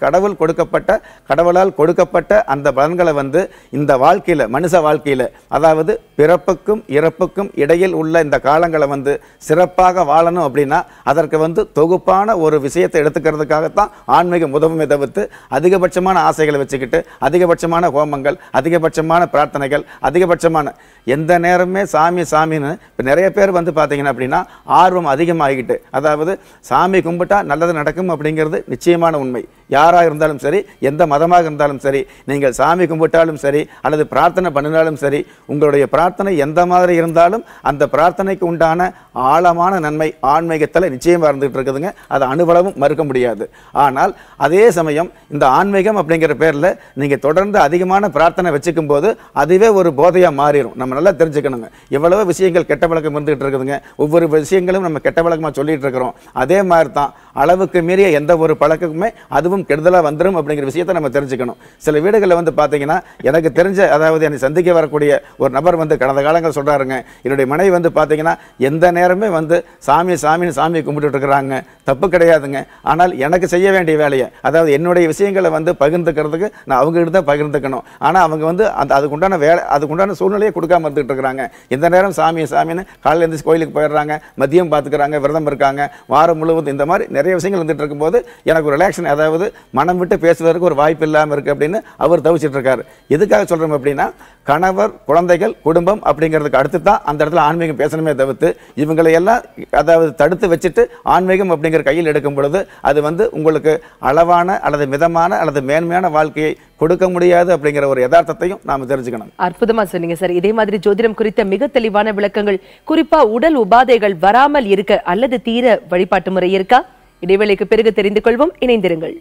Speaker 6: கடவுளால் கொடுக்கப்பட்ட அந்த பலன்களை இந்த வாழ்க்கையில் மனுஷ வாழ்க்கையில் அதாவது பிறப்புக்கும் இறப்புக்கும் இடையில் உள்ள இந்த காலங்களை சிறப்பாக வாழணும் அப்படின்னா அதற்கு தொகுப்பான ஒரு விஷயத்தை எடுத்துக்கிறதுக்காகத்தான் ஆன்மீகம் உதவுமே தவிர்த்து அதிகபட்சமான ஆசைகளை வச்சுக்கிட்டு அதிகபட்சமான ஹோமங்கள், அதிகபட்சமான பிரார்த்தனைகள், அதிகபட்சமான எந்த நேரமே சாமி சாமின்னு இப்போ நிறைய பேர் பார்த்தீங்கன்னா அப்படின்னா ஆர்வம் அதிகமாகிக்கிட்டு, அதாவது சாமி கும்பிட்டா நல்லது நடக்கும் அப்படிங்கிறது நிச்சயமான உண்மை. யாராக இருந்தாலும் சரி, எந்த மதமாக இருந்தாலும் சரி, நீங்கள் சாமி கும்பிட்டாலும் சரி அல்லது பிரார்த்தனை பண்ணினாலும் சரி, உங்களுடைய பிரார்த்தனை எந்த மாதிரி இருந்தாலும் அந்த பிரார்த்தனைக்கு உண்டான ஆழமான நன்மை ஆன்மீகத்தில் நிச்சயமாக இருந்துகிட்டு இருக்குதுங்க. அதை அனுபவமும் மறுக்க முடியாது. ஆனால் அதே சமயம் இந்த ஆன்மீகம் அப்படிங்கிற பேரில் நீங்கள் தொடர்ந்து அதிகமான பிரார்த்தனை வச்சுக்கும் போது அதுவே ஒரு போதையாக மாறிடும். நம்ம நல்லா தெரிஞ்சுக்கணுங்க. எவ்வளவோ விஷயங்கள் கெட்ட பழக்கம் இருந்துகிட்டு இருக்குதுங்க. ஒவ்வொரு விஷயங்களும் நம்ம கெட்ட பழக்கமாக சொல்லிட்டு இருக்கிறோம். அதே மாதிரி தான் அளவுக்கு மீறிய எந்த ஒரு பழக்கமுமே அதுவும் கெடுதலாக வந்துடும் அப்படிங்கிற விஷயத்தை நம்ம தெரிஞ்சுக்கணும். சில வீடுகளில் பார்த்தீங்கன்னா எனக்கு தெரிஞ்ச, அதாவது என்னை சந்திக்க வரக்கூடிய ஒரு நபர் கடந்த காலங்கள் சொல்கிறாருங்க, என்னுடைய மனைவி பார்த்தீங்கன்னா எந்த நேரமே சாமி சாமின்னு சாமி கும்பிட்டு இருக்கிறாங்க. தப்பு கிடையாதுங்க. ஆனால் எனக்கு செய்ய வேண்டிய வேலையை, அதாவது என்னுடைய விஷயங்களை பகிர்ந்துக்கிறதுக்கு நான் அவங்ககிட்ட தான் பகிர்ந்துக்கணும். ஆனால் அவங்க அதுக்குண்டான வேலை, அதுக்குண்டான சூழ்நிலையை கொடுக்காம இருந்துகிட்டு இருக்கிறாங்க. எந்த நேரம் சாமி சாமின்னு காலையில் எழுந்திரிச்சு கோயிலுக்கு போயிடுறாங்க, மதியம் பார்த்துக்கிறாங்க, விரதம் இருக்காங்க, வாரம் முழுவதும் இந்த மாதிரி நிறைய விஷயங்கள் வந்துட்டு இருக்கும்போது எனக்கு ஒரு ரிலாக்ஷன், அதாவது மனம் விட்டு பேசுவதற்கு ஒரு வாய்ப்பு இல்லாமல் இருக்குது அப்படின்னு அவர் தவிச்சிட்டு இருக்காரு. எதுக்காக சொல்கிறோம் அப்படின்னா கணவர், குழந்தைகள், குடும்பம் அப்படிங்கிறதுக்கு அடுத்து தான் அந்த இடத்துல ஆன்மீகம் பேசணுமே தவிர்த்து இவங்களை எல்லாம் அதாவது தடுத்து வச்சுட்டு ஆன்மீகம் அப்படிங்கிற கையில் எடுக்கும் பொழுது அது உங்களுக்கு அளவான அல்லது மிதமான அல்லது மேன்மையான வாழ்க்கையை கொடுக்க முடியாது அப்படிங்கிற ஒரு யதார்த்தத்தையும் நாம் தெரிஞ்சுக்கணும்.
Speaker 1: அற்புதமா சொன்னீங்க சார். இதே மாதிரி ஜோதிடம் குறித்த மிக தெளிவான விளக்கங்கள், குறிப்பா உடல் உபாதைகள் வராமல் இருக்க அல்லது தீர வழிபாட்டு முறை இருக்கா? இடைவேளைக்கு பிறகு தெரிந்து கொள்வோம். இணைந்திருங்கள்.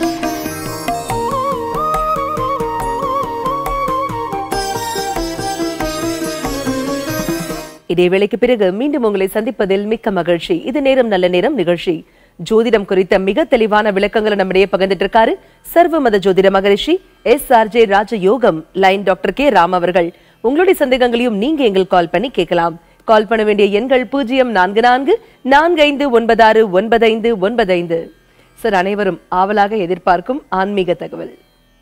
Speaker 1: இடைவேளைக்கு பிறகு மீண்டும் உங்களை சந்திப்பதில் மிக்க மகிழ்ச்சி. இது நேரம் நல்ல நேரம் நிகழ்ச்சி. ஜோதிடம் குறித்த மிக தெளிவான விளக்கங்களை நம்மிடையே பகிர்ந்துட்டு இருக்காரு சர்வமத ஜோதிட மகரிஷி SRJ ராஜயோகம் லைன் டாக்டர் K ராம் அவர்கள். உங்களுடைய சந்தேகங்களையும் நீங்க எங்களுக்கு கால் பண்ணி கேட்கலாம். கால் பண்ண வேண்டிய எண்கள் 044445969595. சார், அனைவரும் ஆவலாக எதிர்பார்க்கும் ஆன்மீக தகவல்.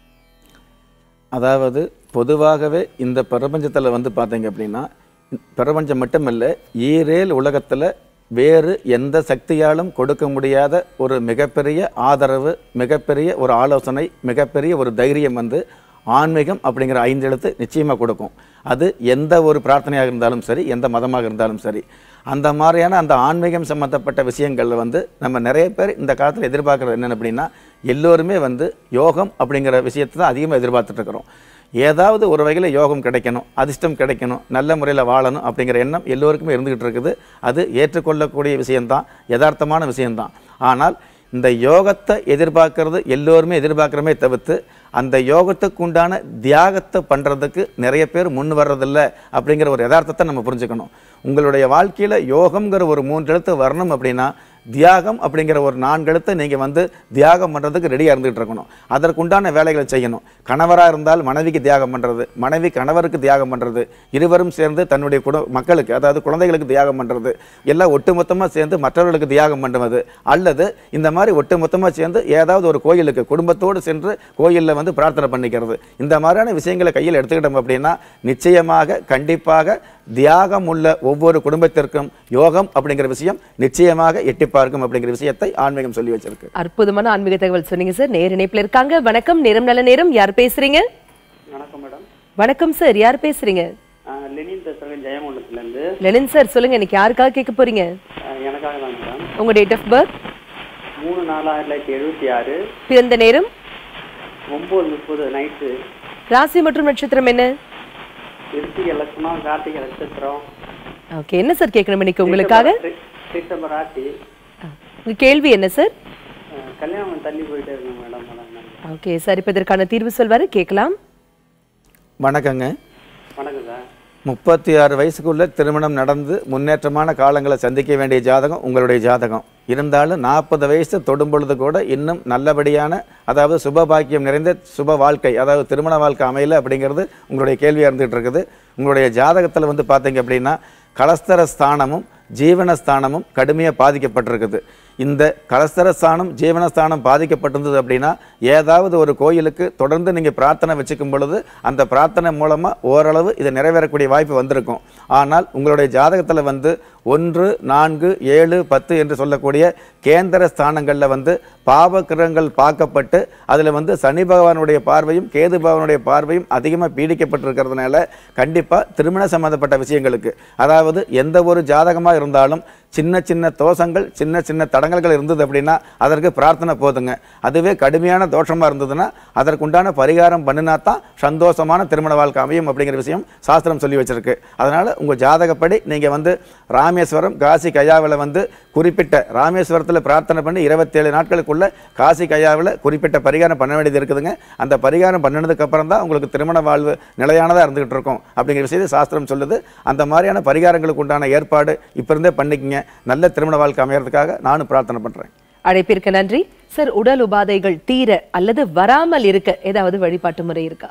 Speaker 6: அதாவது பொதுவாகவே இந்த பிரபஞ்சத்தில் பார்த்தீங்க அப்படின்னா பிரபஞ்சம் மட்டுமல்ல, ஈரேல் உலகத்தில் வேறு எந்த சக்தியாலும் கொடுக்க முடியாத ஒரு மிகப்பெரிய ஆதரவு, மிகப்பெரிய ஒரு ஆலோசனை, மிகப்பெரிய ஒரு தைரியம் ஆன்மீகம் அப்படிங்கிற 5 எழுத்து நிச்சயமாக கொடுக்கும். அது எந்த ஒரு பிரார்த்தனையாக இருந்தாலும் சரி, எந்த மதமாக இருந்தாலும் சரி, அந்த மாதிரியான அந்த ஆன்மீகம் சம்மந்தப்பட்ட விஷயங்களில் வந்து நம்ம நிறைய பேர் இந்த காலத்தில் எதிர்பார்க்குறது என்னென்னு அப்படின்னா, எல்லோருமே வந்து யோகம் அப்படிங்கிற விஷயத்தை தான் அதிகமாக எதிர்பார்த்துட்ருக்குறோம். ஏதாவது ஒரு வகையில் யோகம் கிடைக்கணும், அதிர்ஷ்டம் கிடைக்கணும், நல்ல முறையில் வாழணும் அப்படிங்கிற எண்ணம் எல்லோருக்குமே இருந்துகிட்டு இருக்குது. அது ஏற்றுக்கொள்ளக்கூடிய விஷயந்தான், யதார்த்தமான விஷயந்தான். ஆனால் இந்த யோகத்தை எதிர்பார்க்கறது எல்லோருமே எதிர்பார்க்குறமே தவிர்த்து அந்த யோகத்துக்கு உண்டான தியாகத்தை பண்ணுறதுக்கு நிறைய பேர் முன் வர்றதில்லை அப்படிங்கிற ஒரு யதார்த்தத்தை நம்ம புரிஞ்சுக்கணும். உங்களுடைய வாழ்க்கையில் யோகம்ங்கிற ஒரு 3 எழுத்து வரணும் அப்படின்னா தியாகம் அப்படிங்கிற ஒரு 4 எழுத்தை நீங்கள் வந்து தியாகம் பண்ணுறதுக்கு ரெடியாக இருந்துகிட்டு இருக்கணும். அதற்குண்டான வேலைகளை செய்யணும். கணவராக இருந்தால் மனைவிக்கு தியாகம் பண்ணுறது, மனைவி கணவருக்கு தியாகம் பண்ணுறது, இருவரும் சேர்ந்து தன்னுடைய மக்களுக்கு அதாவது குழந்தைகளுக்கு தியாகம் பண்ணுறது, எல்லாம் ஒட்டுமொத்தமாக சேர்ந்து மற்றவர்களுக்கு தியாகம் பண்ணுவது, அல்லது இந்த மாதிரி ஒட்டுமொத்தமாக சேர்ந்து ஏதாவது ஒரு கோயிலுக்கு குடும்பத்தோடு சென்று கோயிலில் வந்து பிரார்த்தனை பண்ணிக்கிறது. இந்த மாதிரியான விஷயங்களை கையில் எடுத்துக்கிட்டோம் அப்படின்னா நிச்சயமாக கண்டிப்பாக தியாகம் உள்ள ஒவ்வொரு குடும்பத்திற்கும் யோகம் அப்படிங்கிற விஷயம் நிச்சயமாக எட்டி பார்க்கும் அப்படிங்கிற விஷயத்தை ஆன்மீகம் சொல்லி வச்சிருக்கு.
Speaker 1: அற்புதமான ஆன்மீக தகவல் சொன்னீங்க சார். நேர் இணைப்புல இருக்காங்க. வணக்கம், நேரம் நல்ல நேரம். யார் பேசுறீங்க?
Speaker 7: வணக்கம் மேடம்.
Speaker 1: வணக்கம் சார், யார் பேசுறீங்க?
Speaker 7: லெனின் பேசுறேன், ஜெயமங்கலத்துல இருந்து.
Speaker 1: லெனின் சார் சொல்லுங்க, இன்னைக்கு யாருக்காக கேட்க போறீங்க?
Speaker 7: எனக்காக தான் மேடம்.
Speaker 1: உங்க டேட் ஆஃப் பர்த்?
Speaker 7: 3/4/1976.
Speaker 1: பிறந்த நேரம்?
Speaker 7: 9:30 நைட்டு.
Speaker 1: ராசி மற்றும் நட்சத்திரம் என்ன?
Speaker 7: விருச்சிக லக்னம், கார்த்திகை நட்சத்திரம்.
Speaker 1: ஓகே, என்ன சார் கேட்கணும் இன்னைக்கு உங்களுக்காக?
Speaker 7: டிசம்பர் ராசி.
Speaker 1: உங்க கேள்வி என்ன சார்?
Speaker 7: கல்யாணம் தள்ளி போயிட்டே இருக்கு மேடம்.
Speaker 1: ஓகே சார், இப்போ இதற்கான தீர்வு சொல்வாரு, கேட்கலாம்.
Speaker 6: வணக்கங்க.
Speaker 7: வணக்கம் சார்.
Speaker 6: 36 வயசுக்குள்ள திருமணம் நடந்து முன்னேற்றமான காலங்களை சந்திக்க வேண்டிய ஜாதகம் உங்களுடைய ஜாதகம். இருந்தாலும் 40 வயசு தொடும் பொழுது கூட இன்னும் நல்லபடியான அதாவது சுபபாக்கியம் நிறைந்த சுப வாழ்க்கை அதாவது திருமண வாழ்க்கை அமையல அப்படிங்கிறது உங்களுடைய கேள்வியாக இருந்துகிட்டு இருக்குது. உங்களுடைய ஜாதகத்தில் வந்து பார்த்தீங்க அப்படின்னா கலஸ்தர ஸ்தானமும் ஜீவனஸ்தானமும் கடுமையாக பாதிக்கப்பட்டிருக்குது. இந்த கலஸ்தரஸ்தானம் ஜீவனஸ்தானம் பாதிக்கப்பட்டிருந்தது அப்படின்னா ஏதாவது ஒரு கோயிலுக்கு தொடர்ந்து நீங்கள் பிரார்த்தனை வச்சுக்கும் பொழுது அந்த பிரார்த்தனை மூலமாக ஓரளவு இது நிறைவேறக்கூடிய வாய்ப்பு வந்திருக்கும். ஆனால் உங்களுடைய ஜாதகத்தில் வந்து 1, 4, 7, 10 என்று சொல்லக்கூடிய கேந்திர ஸ்தானங்களில் வந்து பாவ கிரகங்கள் பார்க்கப்பட்டு அதில் வந்து சனி பகவானுடைய பார்வையும் கேது பகவானுடைய பார்வையும் அதிகமாக பீடிக்கப்பட்டிருக்கிறதுனால கண்டிப்பாக திருமண சம்பந்தப்பட்ட விஷயங்களுக்கு அதாவது எந்த ஒரு ஜாதகமாக இருந்தாலும் சின்ன சின்ன தோஷங்கள் சின்ன சின்ன தடங்கல்கள் இருந்தது அப்படின்னா அதற்கு பிரார்த்தனை போதுங்க. அதுவே கடுமையான தோஷமாக இருந்ததுன்னா அதற்குண்டான பரிகாரம் பண்ணினா தான் சந்தோஷமான திருமண வாழ்க்கை அமையும் அப்படிங்கிற விஷயம் சாஸ்திரம் சொல்லி வச்சிருக்கு. அதனால் உங்கள் ஜாதகப்படி நீங்கள் வந்து ராமேஸ்வரம் காசி கயாவில் வந்து குறிப்பிட்ட ராமேஸ்வரத்தில் பிரார்த்தனை பண்ணி 27 நாட்களுக்குள்ள காசி கயாவில் குறிப்பிட்ட பரிகாரம் பண்ண வேண்டியது இருக்குதுங்க. அந்த பரிகாரம் பண்ணினதுக்கு அப்புறம் தான் உங்களுக்கு திருமண வாழ்வு நிலையானதாக இருந்துகிட்டு இருக்கும் அப்படிங்கிற விஷயத்தை சாஸ்திரம் சொல்லுது. அந்த மாதிரியான பரிகாரங்களுக்கு உண்டான ஏற்பாடு இப்போ இருந்தே பண்ணிக்கங்க. நல்ல திருமண வாழ்க்கை அமையறதுக்காக நானும் பிரார்த்தனை பண்றேன்.
Speaker 1: அழைப்பிற்கு நன்றி சார். உடல் உபாதைகள் தீர அல்லது வராமல் இருக்க ஏதாவது வழிபாட்டு முறை இருக்கா?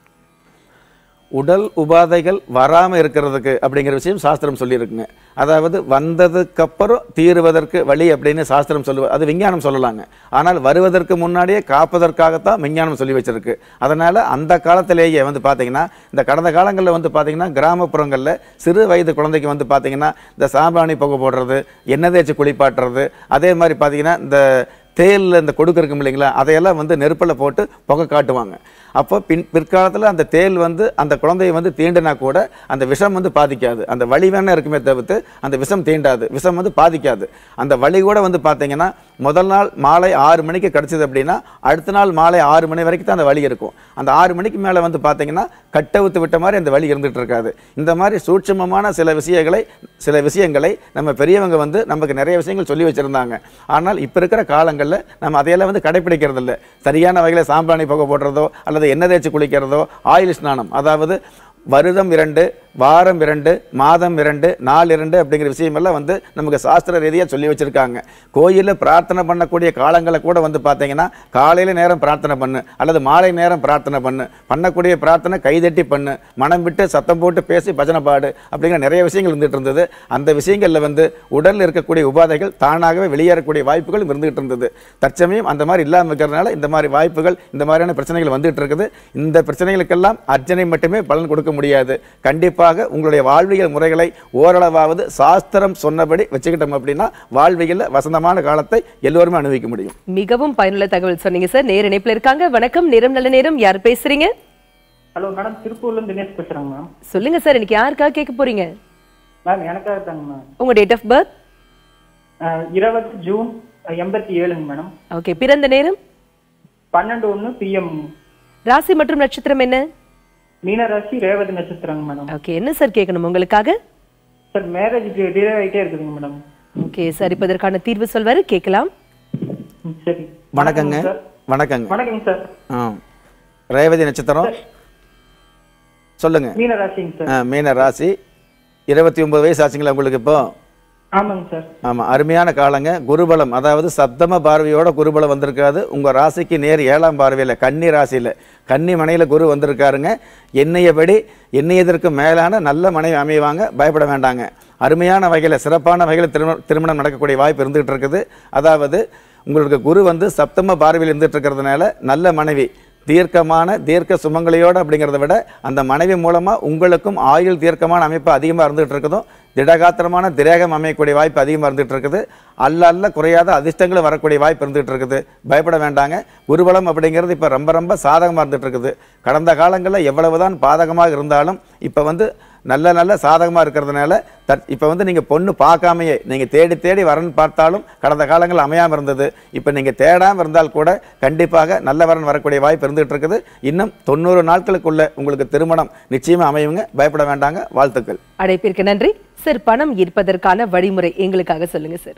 Speaker 6: உடல் உபாதைகள் வராமல் இருக்கிறதுக்கு அப்படிங்கிற விஷயம் சாஸ்திரம் சொல்லியிருக்குங்க. அதாவது வந்ததுக்கப்புறம் தீருவதற்கு வழி அப்படின்னு சாஸ்திரம் சொல்லுவது அது விஞ்ஞானம் சொல்லலாங்க. ஆனால் வருவதற்கு முன்னாடியே காப்பதற்காகத்தான் விஞ்ஞானம் சொல்லி வச்சிருக்கு. அதனால் அந்த காலத்திலேயே வந்து பார்த்தீங்கன்னா இந்த கடந்த காலங்களில் வந்து பார்த்தீங்கன்னா கிராமப்புறங்களில் சிறு வயது குழந்தைக்கு வந்து பார்த்தீங்கன்னா இந்த சாம்பிராணி புகை போடுறது, எண்ணெய் தேய்ச்சி குளிப்பாட்டுறது, அதே மாதிரி பார்த்தீங்கன்னா இந்த தேலில் இந்த கொடுக்கு இருக்கும் இல்லைங்களா அதையெல்லாம் வந்து நெருப்பில் போட்டு புகை காட்டுவாங்க. அப்போ பிற்காலத்தில் அந்த தேல் வந்து அந்த குழந்தையை வந்து தீண்டினா கூட அந்த விஷம் வந்து பாதிக்காது. அந்த வலி வேணா இருக்குமே தவிர்த்து அந்த விஷம் தீண்டாது, விஷம் வந்து பாதிக்காது. அந்த வலி கூட வந்து பார்த்தீங்கன்னா முதல் நாள் மாலை 6 மணிக்கு கிடச்சிது அப்படின்னா அடுத்த நாள் மாலை 6 மணி வரைக்கும் தான் அந்த வலி இருக்கும். அந்த 6 மணிக்கு மேலே வந்து பார்த்தீங்கன்னா கட்டவுத்து விட்ட மாதிரி அந்த வலி இருந்துகிட்டு இருக்காது. இந்த மாதிரி சூட்சமமான சில விஷயங்களை நம்ம பெரியவங்க வந்து நமக்கு நிறைய விஷயங்கள் சொல்லி வச்சுருந்தாங்க. ஆனால் இப்போ இருக்கிற காலங்களில் நம்ம அதையெல்லாம் வந்து கடைப்பிடிக்கிறது இல்லை. சரியான வகையில் சாம்பிராணி புகை போடுறதோ அல்லது எண்ணெய் தேய்ச்சி குளிக்கிறதோ ஆயில் ஸ்நானம் அதாவது வருடம் 2 வாரம் 2 மாதம் 2 நாள் 2 அப்படிங்கிற விஷயமெல்லாம் வந்து நமக்கு சாஸ்திர ரீதியாக சொல்லி வச்சுருக்காங்க. கோயிலில் பிரார்த்தனை பண்ணக்கூடிய காலங்களை கூட வந்து பார்த்தீங்கன்னா காலையில் நேரம் பிரார்த்தனை பண்ணு அல்லது மாலை நேரம் பிரார்த்தனை பண்ணக்கூடிய பிரார்த்தனை கைதட்டி பண்ணு, மனம் விட்டு சத்தம் போட்டு பேசி பஜனை பாடு அப்படிங்கிற நிறைய விஷயங்கள் இருந்துகிட்டு இருந்தது. அந்த விஷயங்களில் வந்து உடலில் இருக்கக்கூடிய உபாதைகள் தானாகவே வெளியேறக்கூடிய வாய்ப்புகள் இருந்துகிட்டு இருந்தது. தற்சமயம் அந்த மாதிரி இல்லாமல் இருக்கிறதுனால இந்த மாதிரி வாய்ப்புகள் இந்த மாதிரியான பிரச்சனைகள் வந்துகிட்டு இருக்குது. இந்த பிரச்சனைகளுக்கெல்லாம் அர்ச்சனை மட்டுமே பலன் கொடுக்க முடியாது. கண்டிப்பாக உங்களுடைய வாழ்வியல் முறைகளை ஓரளவாவது சாஸ்திரம் சொன்னபடி வச்சுக்கிட்டோம் அப்படின்னா வாழ்வியல்ல வசந்தமான காலத்தை எல்லோருமே அனுபவிக்க முடியும்.
Speaker 1: மிகவும் பயனுள்ள தகவல் சொன்னீங்க சார். நேர இணைப்புல இருக்காங்க. வணக்கம், நேரம் நல்ல நேரம். யார் பேசுறீங்க?
Speaker 8: ஹலோ மேடம், திருப்பூர்லேருந்து தினேஷ் பேசுகிறேங்க மேம்.
Speaker 1: சொல்லுங்க சார், இன்னைக்கு யாருக்காக கேட்க போறீங்க?
Speaker 8: மேம் எனக்காக தாங்க மேம்.
Speaker 1: உங்க டேட் ஆஃப் பர்த்?
Speaker 8: 20 ஜூன் 87ங்க மேடம்.
Speaker 1: ஓகே. பிறந்த நேரம்?
Speaker 8: 12:01 PM.
Speaker 1: ராசி மற்றும் நட்சத்திரம் என்ன?
Speaker 8: மீன ராசி, ரேவதி நட்சத்திரங்க மேடம்.
Speaker 1: ஓகே. என்ன சார் கேட்கணும் உங்களுக்காக?
Speaker 8: சார் மேரேஜ் டிலே ஆகிட்டே இருக்குதுங்க மேடம்.
Speaker 1: ஓகே சார், இப்போ இதற்கான தீர்வு சொல்வாரு, கேட்கலாம்.
Speaker 8: சரி.
Speaker 6: வணக்கங்க. வணக்கங்க.
Speaker 8: வணக்கங்க சார்.
Speaker 6: ரேவதி நட்சத்திரம் சொல்லுங்க.
Speaker 8: மீன ராசிங்க சார்.
Speaker 6: மீன ராசி. 29 வயசு ஆச்சுங்களா உங்களுக்கு இப்போ?
Speaker 8: ஆமாங்க சார்.
Speaker 6: ஆமாம், அருமையான காலங்க. குருபலம், அதாவது சப்தம பார்வையோட குருபலம் வந்திருக்காது. உங்கள் ராசிக்கு நேர் 7ஆம் பார்வையில் கன்னி ராசியில் கன்னி மனையில் குரு வந்திருக்காருங்க. எண்ணியதற்கு மேலான நல்ல மனைவி அமைவாங்க, பயப்பட வேண்டாங்க. அருமையான வகையில் சிறப்பான வகையில் திருமணம் நடக்கக்கூடிய வாய்ப்பு இருந்துகிட்டு இருக்குது. அதாவது உங்களுக்கு குரு வந்து சப்தம பார்வையில் இருந்துகிட்டு இருக்கிறதுனால நல்ல மனைவி, தீர்க்க சுமங்கலியோடு அப்படிங்கிறத விட அந்த மனைவி மூலமாக உங்களுக்கும் ஆயுள் தீர்க்கமான அமைப்பு அதிகமாக இருந்துகிட்டு இருக்குதும், திடகாத்திரமான திரேகம் அமையக்கூடிய வாய்ப்பு அதிகமாக இருந்துகிட்டு இருக்குது. அல்ல குறையாத அதிர்ஷ்டங்களும் வரக்கூடிய வாய்ப்பு இருந்துகிட்டு இருக்குது. பயப்பட வேண்டாங்க. குருபலம் அப்படிங்கிறது இப்போ ரொம்ப சாதகமாக இருந்துகிட்டு இருக்குது. கடந்த காலங்களில் எவ்வளவுதான் பாதகமாக இருந்தாலும் இப்போ வந்து நல்ல சாதகமாக இருக்கிறதுனால இப்போ வந்து நீங்கள் பொண்ணு பார்க்காமையே நீங்கள் தேடி வரன் பார்த்தாலும் கடந்த காலங்கள் அமையாமல் இருந்தது. இப்போ நீங்கள் தேடாமல் இருந்தால் கூட கண்டிப்பாக நல்ல வரன் வரக்கூடிய வாய்ப்பு இருந்துகிட்டு இருக்குது. இன்னும் 90 நாட்களுக்குள்ள உங்களுக்கு திருமணம் நிச்சயமாக அமையுங்க. பயப்பட வேண்டாங்க. வாழ்த்துக்கள்.
Speaker 1: அழைப்பிற்கு நன்றி சார். பணம் ஈர்ப்பதற்கான வழிமுறை எங்களுக்காக சொல்லுங்க சார்.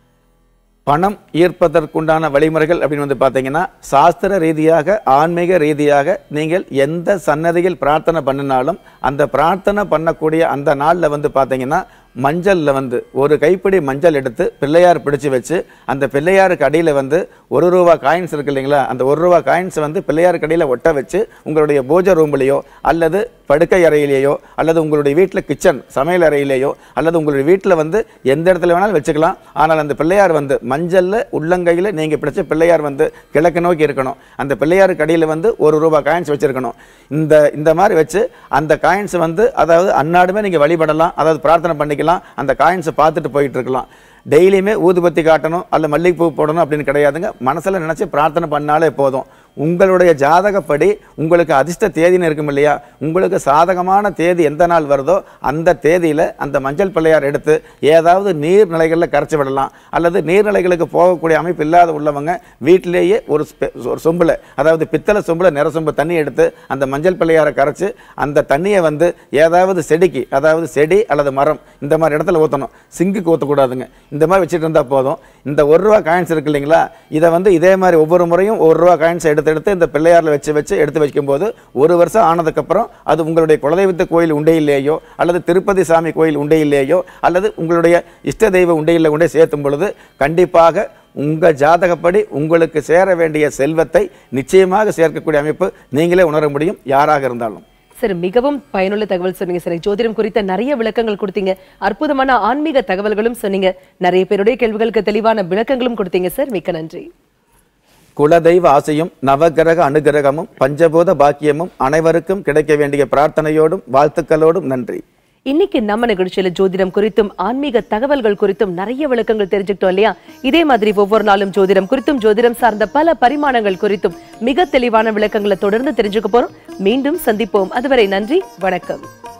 Speaker 6: பணம் ஈர்ப்பதற்குண்டான வழிமுறைகள் அப்படின்னு வந்து பார்த்தீங்கன்னா, சாஸ்திர ரீதியாக ஆன்மீக ரீதியாக நீங்கள் எந்த சன்னதியில் பிரார்த்தனை பண்ணினாலும் அந்த பிரார்த்தனை பண்ணக்கூடிய அந்த நாளில் வந்து பார்த்தீங்கன்னா மஞ்சளில் வந்து ஒரு கைப்பிடி மஞ்சள் எடுத்து பிள்ளையார் பிடிச்சி வச்சு அந்த பிள்ளையாருக்கு அடியில் வந்து ₹1 காயின்ஸ் இருக்கு இல்லைங்களா, அந்த ₹1 காயின்ஸ் வந்து பிள்ளையாருக்கு அடியில் ஒட்ட வச்சு உங்களுடைய பூஜை ரூம்லேயோ அல்லது படுக்கை அறையிலேயோ அல்லது உங்களுடைய வீட்டில் கிச்சன் சமையல் அறையிலேயோ அல்லது உங்களுடைய வீட்டில் வந்து எந்த இடத்துல வேணாலும் வச்சுக்கலாம். ஆனால் அந்த பிள்ளையார் வந்து மஞ்சளில் உள்ளங்கையில் நீங்கள் பிடிச்ச பிள்ளையார் வந்து கிழக்கு நோக்கி இருக்கணும். அந்த பிள்ளையாருக்கு அடியில் வந்து ₹1 காயின்ஸ் வச்சுருக்கணும். இந்த மாதிரி வச்சு அந்த காயின்ஸ் வந்து அதாவது அன்னாடுமே நீங்கள் வழிபடலாம், அதாவது பிரார்த்தனை பண்ணிக்கலாம். அந்த காயின்ஸை பார்த்துட்டு போயிட்டு இருக்கலாம். டெய்லியுமே ஊதுபத்தி காட்டணும் அல்ல மல்லிகைப்பூ போடணும் அப்படின்னு கிடையாதுங்க. மனசில் நினச்சி பிரார்த்தனை பண்ணாலே போதும். உங்களுடைய ஜாதகப்படி உங்களுக்கு அதிர்ஷ்ட தேதின்னு இருக்கும் இல்லையா, உங்களுக்கு சாதகமான தேதி எந்த நாள் வருதோ அந்த தேதியில் அந்த மஞ்சள் பிள்ளையார் எடுத்து ஏதாவது நீர்நிலைகளில் கரைச்சி விடலாம். அல்லது நீர்நிலைகளுக்கு போகக்கூடிய அமைப்பு இல்லாத உள்ளவங்க வீட்டிலேயே ஒரு சொம்பில், அதாவது பித்தளை சொம்பில் நிற சொம்பு தண்ணி எடுத்து அந்த மஞ்சள் பிள்ளையாரை கரைச்சி அந்த தண்ணியை வந்து ஏதாவது செடிக்கு, அதாவது செடி அல்லது மரம் இந்த மாதிரி இடத்துல ஊற்றணும். சிங்குக்கு ஊற்றக்கூடாதுங்க. இந்த மாதிரி வச்சுட்டு இருந்தால் போதும். இந்த ₹1 காயின்ஸ் இருக்கு இல்லைங்களா, இதை வந்து இதே மாதிரி ஒவ்வொரு முறையும் ₹1 காயின்ஸை எடுத்து இந்த பிள்ளையாரில் வச்சு எடுத்து வைக்கும்போது 1 வருஷம் ஆனதுக்கப்புறம் அது உங்களுடைய குலதெய்வத்து கோயில் உண்டையிலேயோ அல்லது திருப்பதி சாமி கோயில் உண்டையிலேயோ அல்லது உங்களுடைய இஷ்ட தெய்வ உண்டையில் கொண்டே சேர்த்தும் பொழுது கண்டிப்பாக உங்கள் ஜாதகப்படி உங்களுக்கு சேர வேண்டிய செல்வத்தை நிச்சயமாக சேர்க்கக்கூடிய அமைப்பு நீங்களே உணர முடியும், யாராக இருந்தாலும்.
Speaker 1: சார், மிகவும் பயனுள்ள தகவல் சொன்னீங்க சார். ஜோதிடம் குறித்த நிறைய விளக்கங்கள் கொடுத்தீங்க. அற்புதமான ஆன்மீக தகவல்களும் சொன்னீங்க. நிறைய பேருடைய கேள்விகளுக்கு தெளிவான விளக்கங்களும் கொடுத்தீங்க சார். மிக்க நன்றி.
Speaker 6: குலதெய்வ ஆசையும் நவகிரக அனுகிரகமும் பஞ்சபூத பாக்கியமும் அனைவருக்கும் கிடைக்க வேண்டிய பிரார்த்தனையோடும் வாழ்த்துக்களோடும் நன்றி.
Speaker 1: இன்னைக்கு நம்ம நிகழ்ச்சியில ஜோதிடம் குறித்தும் ஆன்மீக தகவல்கள் குறித்தும் நிறைய விளக்கங்கள் தெரிஞ்சுக்கிட்டோம் இல்லையா? இதே மாதிரி ஒவ்வொரு நாளும் ஜோதிடம் குறித்தும் ஜோதிடம் சார்ந்த பல பரிமாணங்கள் குறித்தும் மிக தெளிவான விளக்கங்களை தொடர்ந்து தெரிஞ்சுக்க போறோம். மீண்டும் சந்திப்போம். அதுவரை நன்றி, வணக்கம்.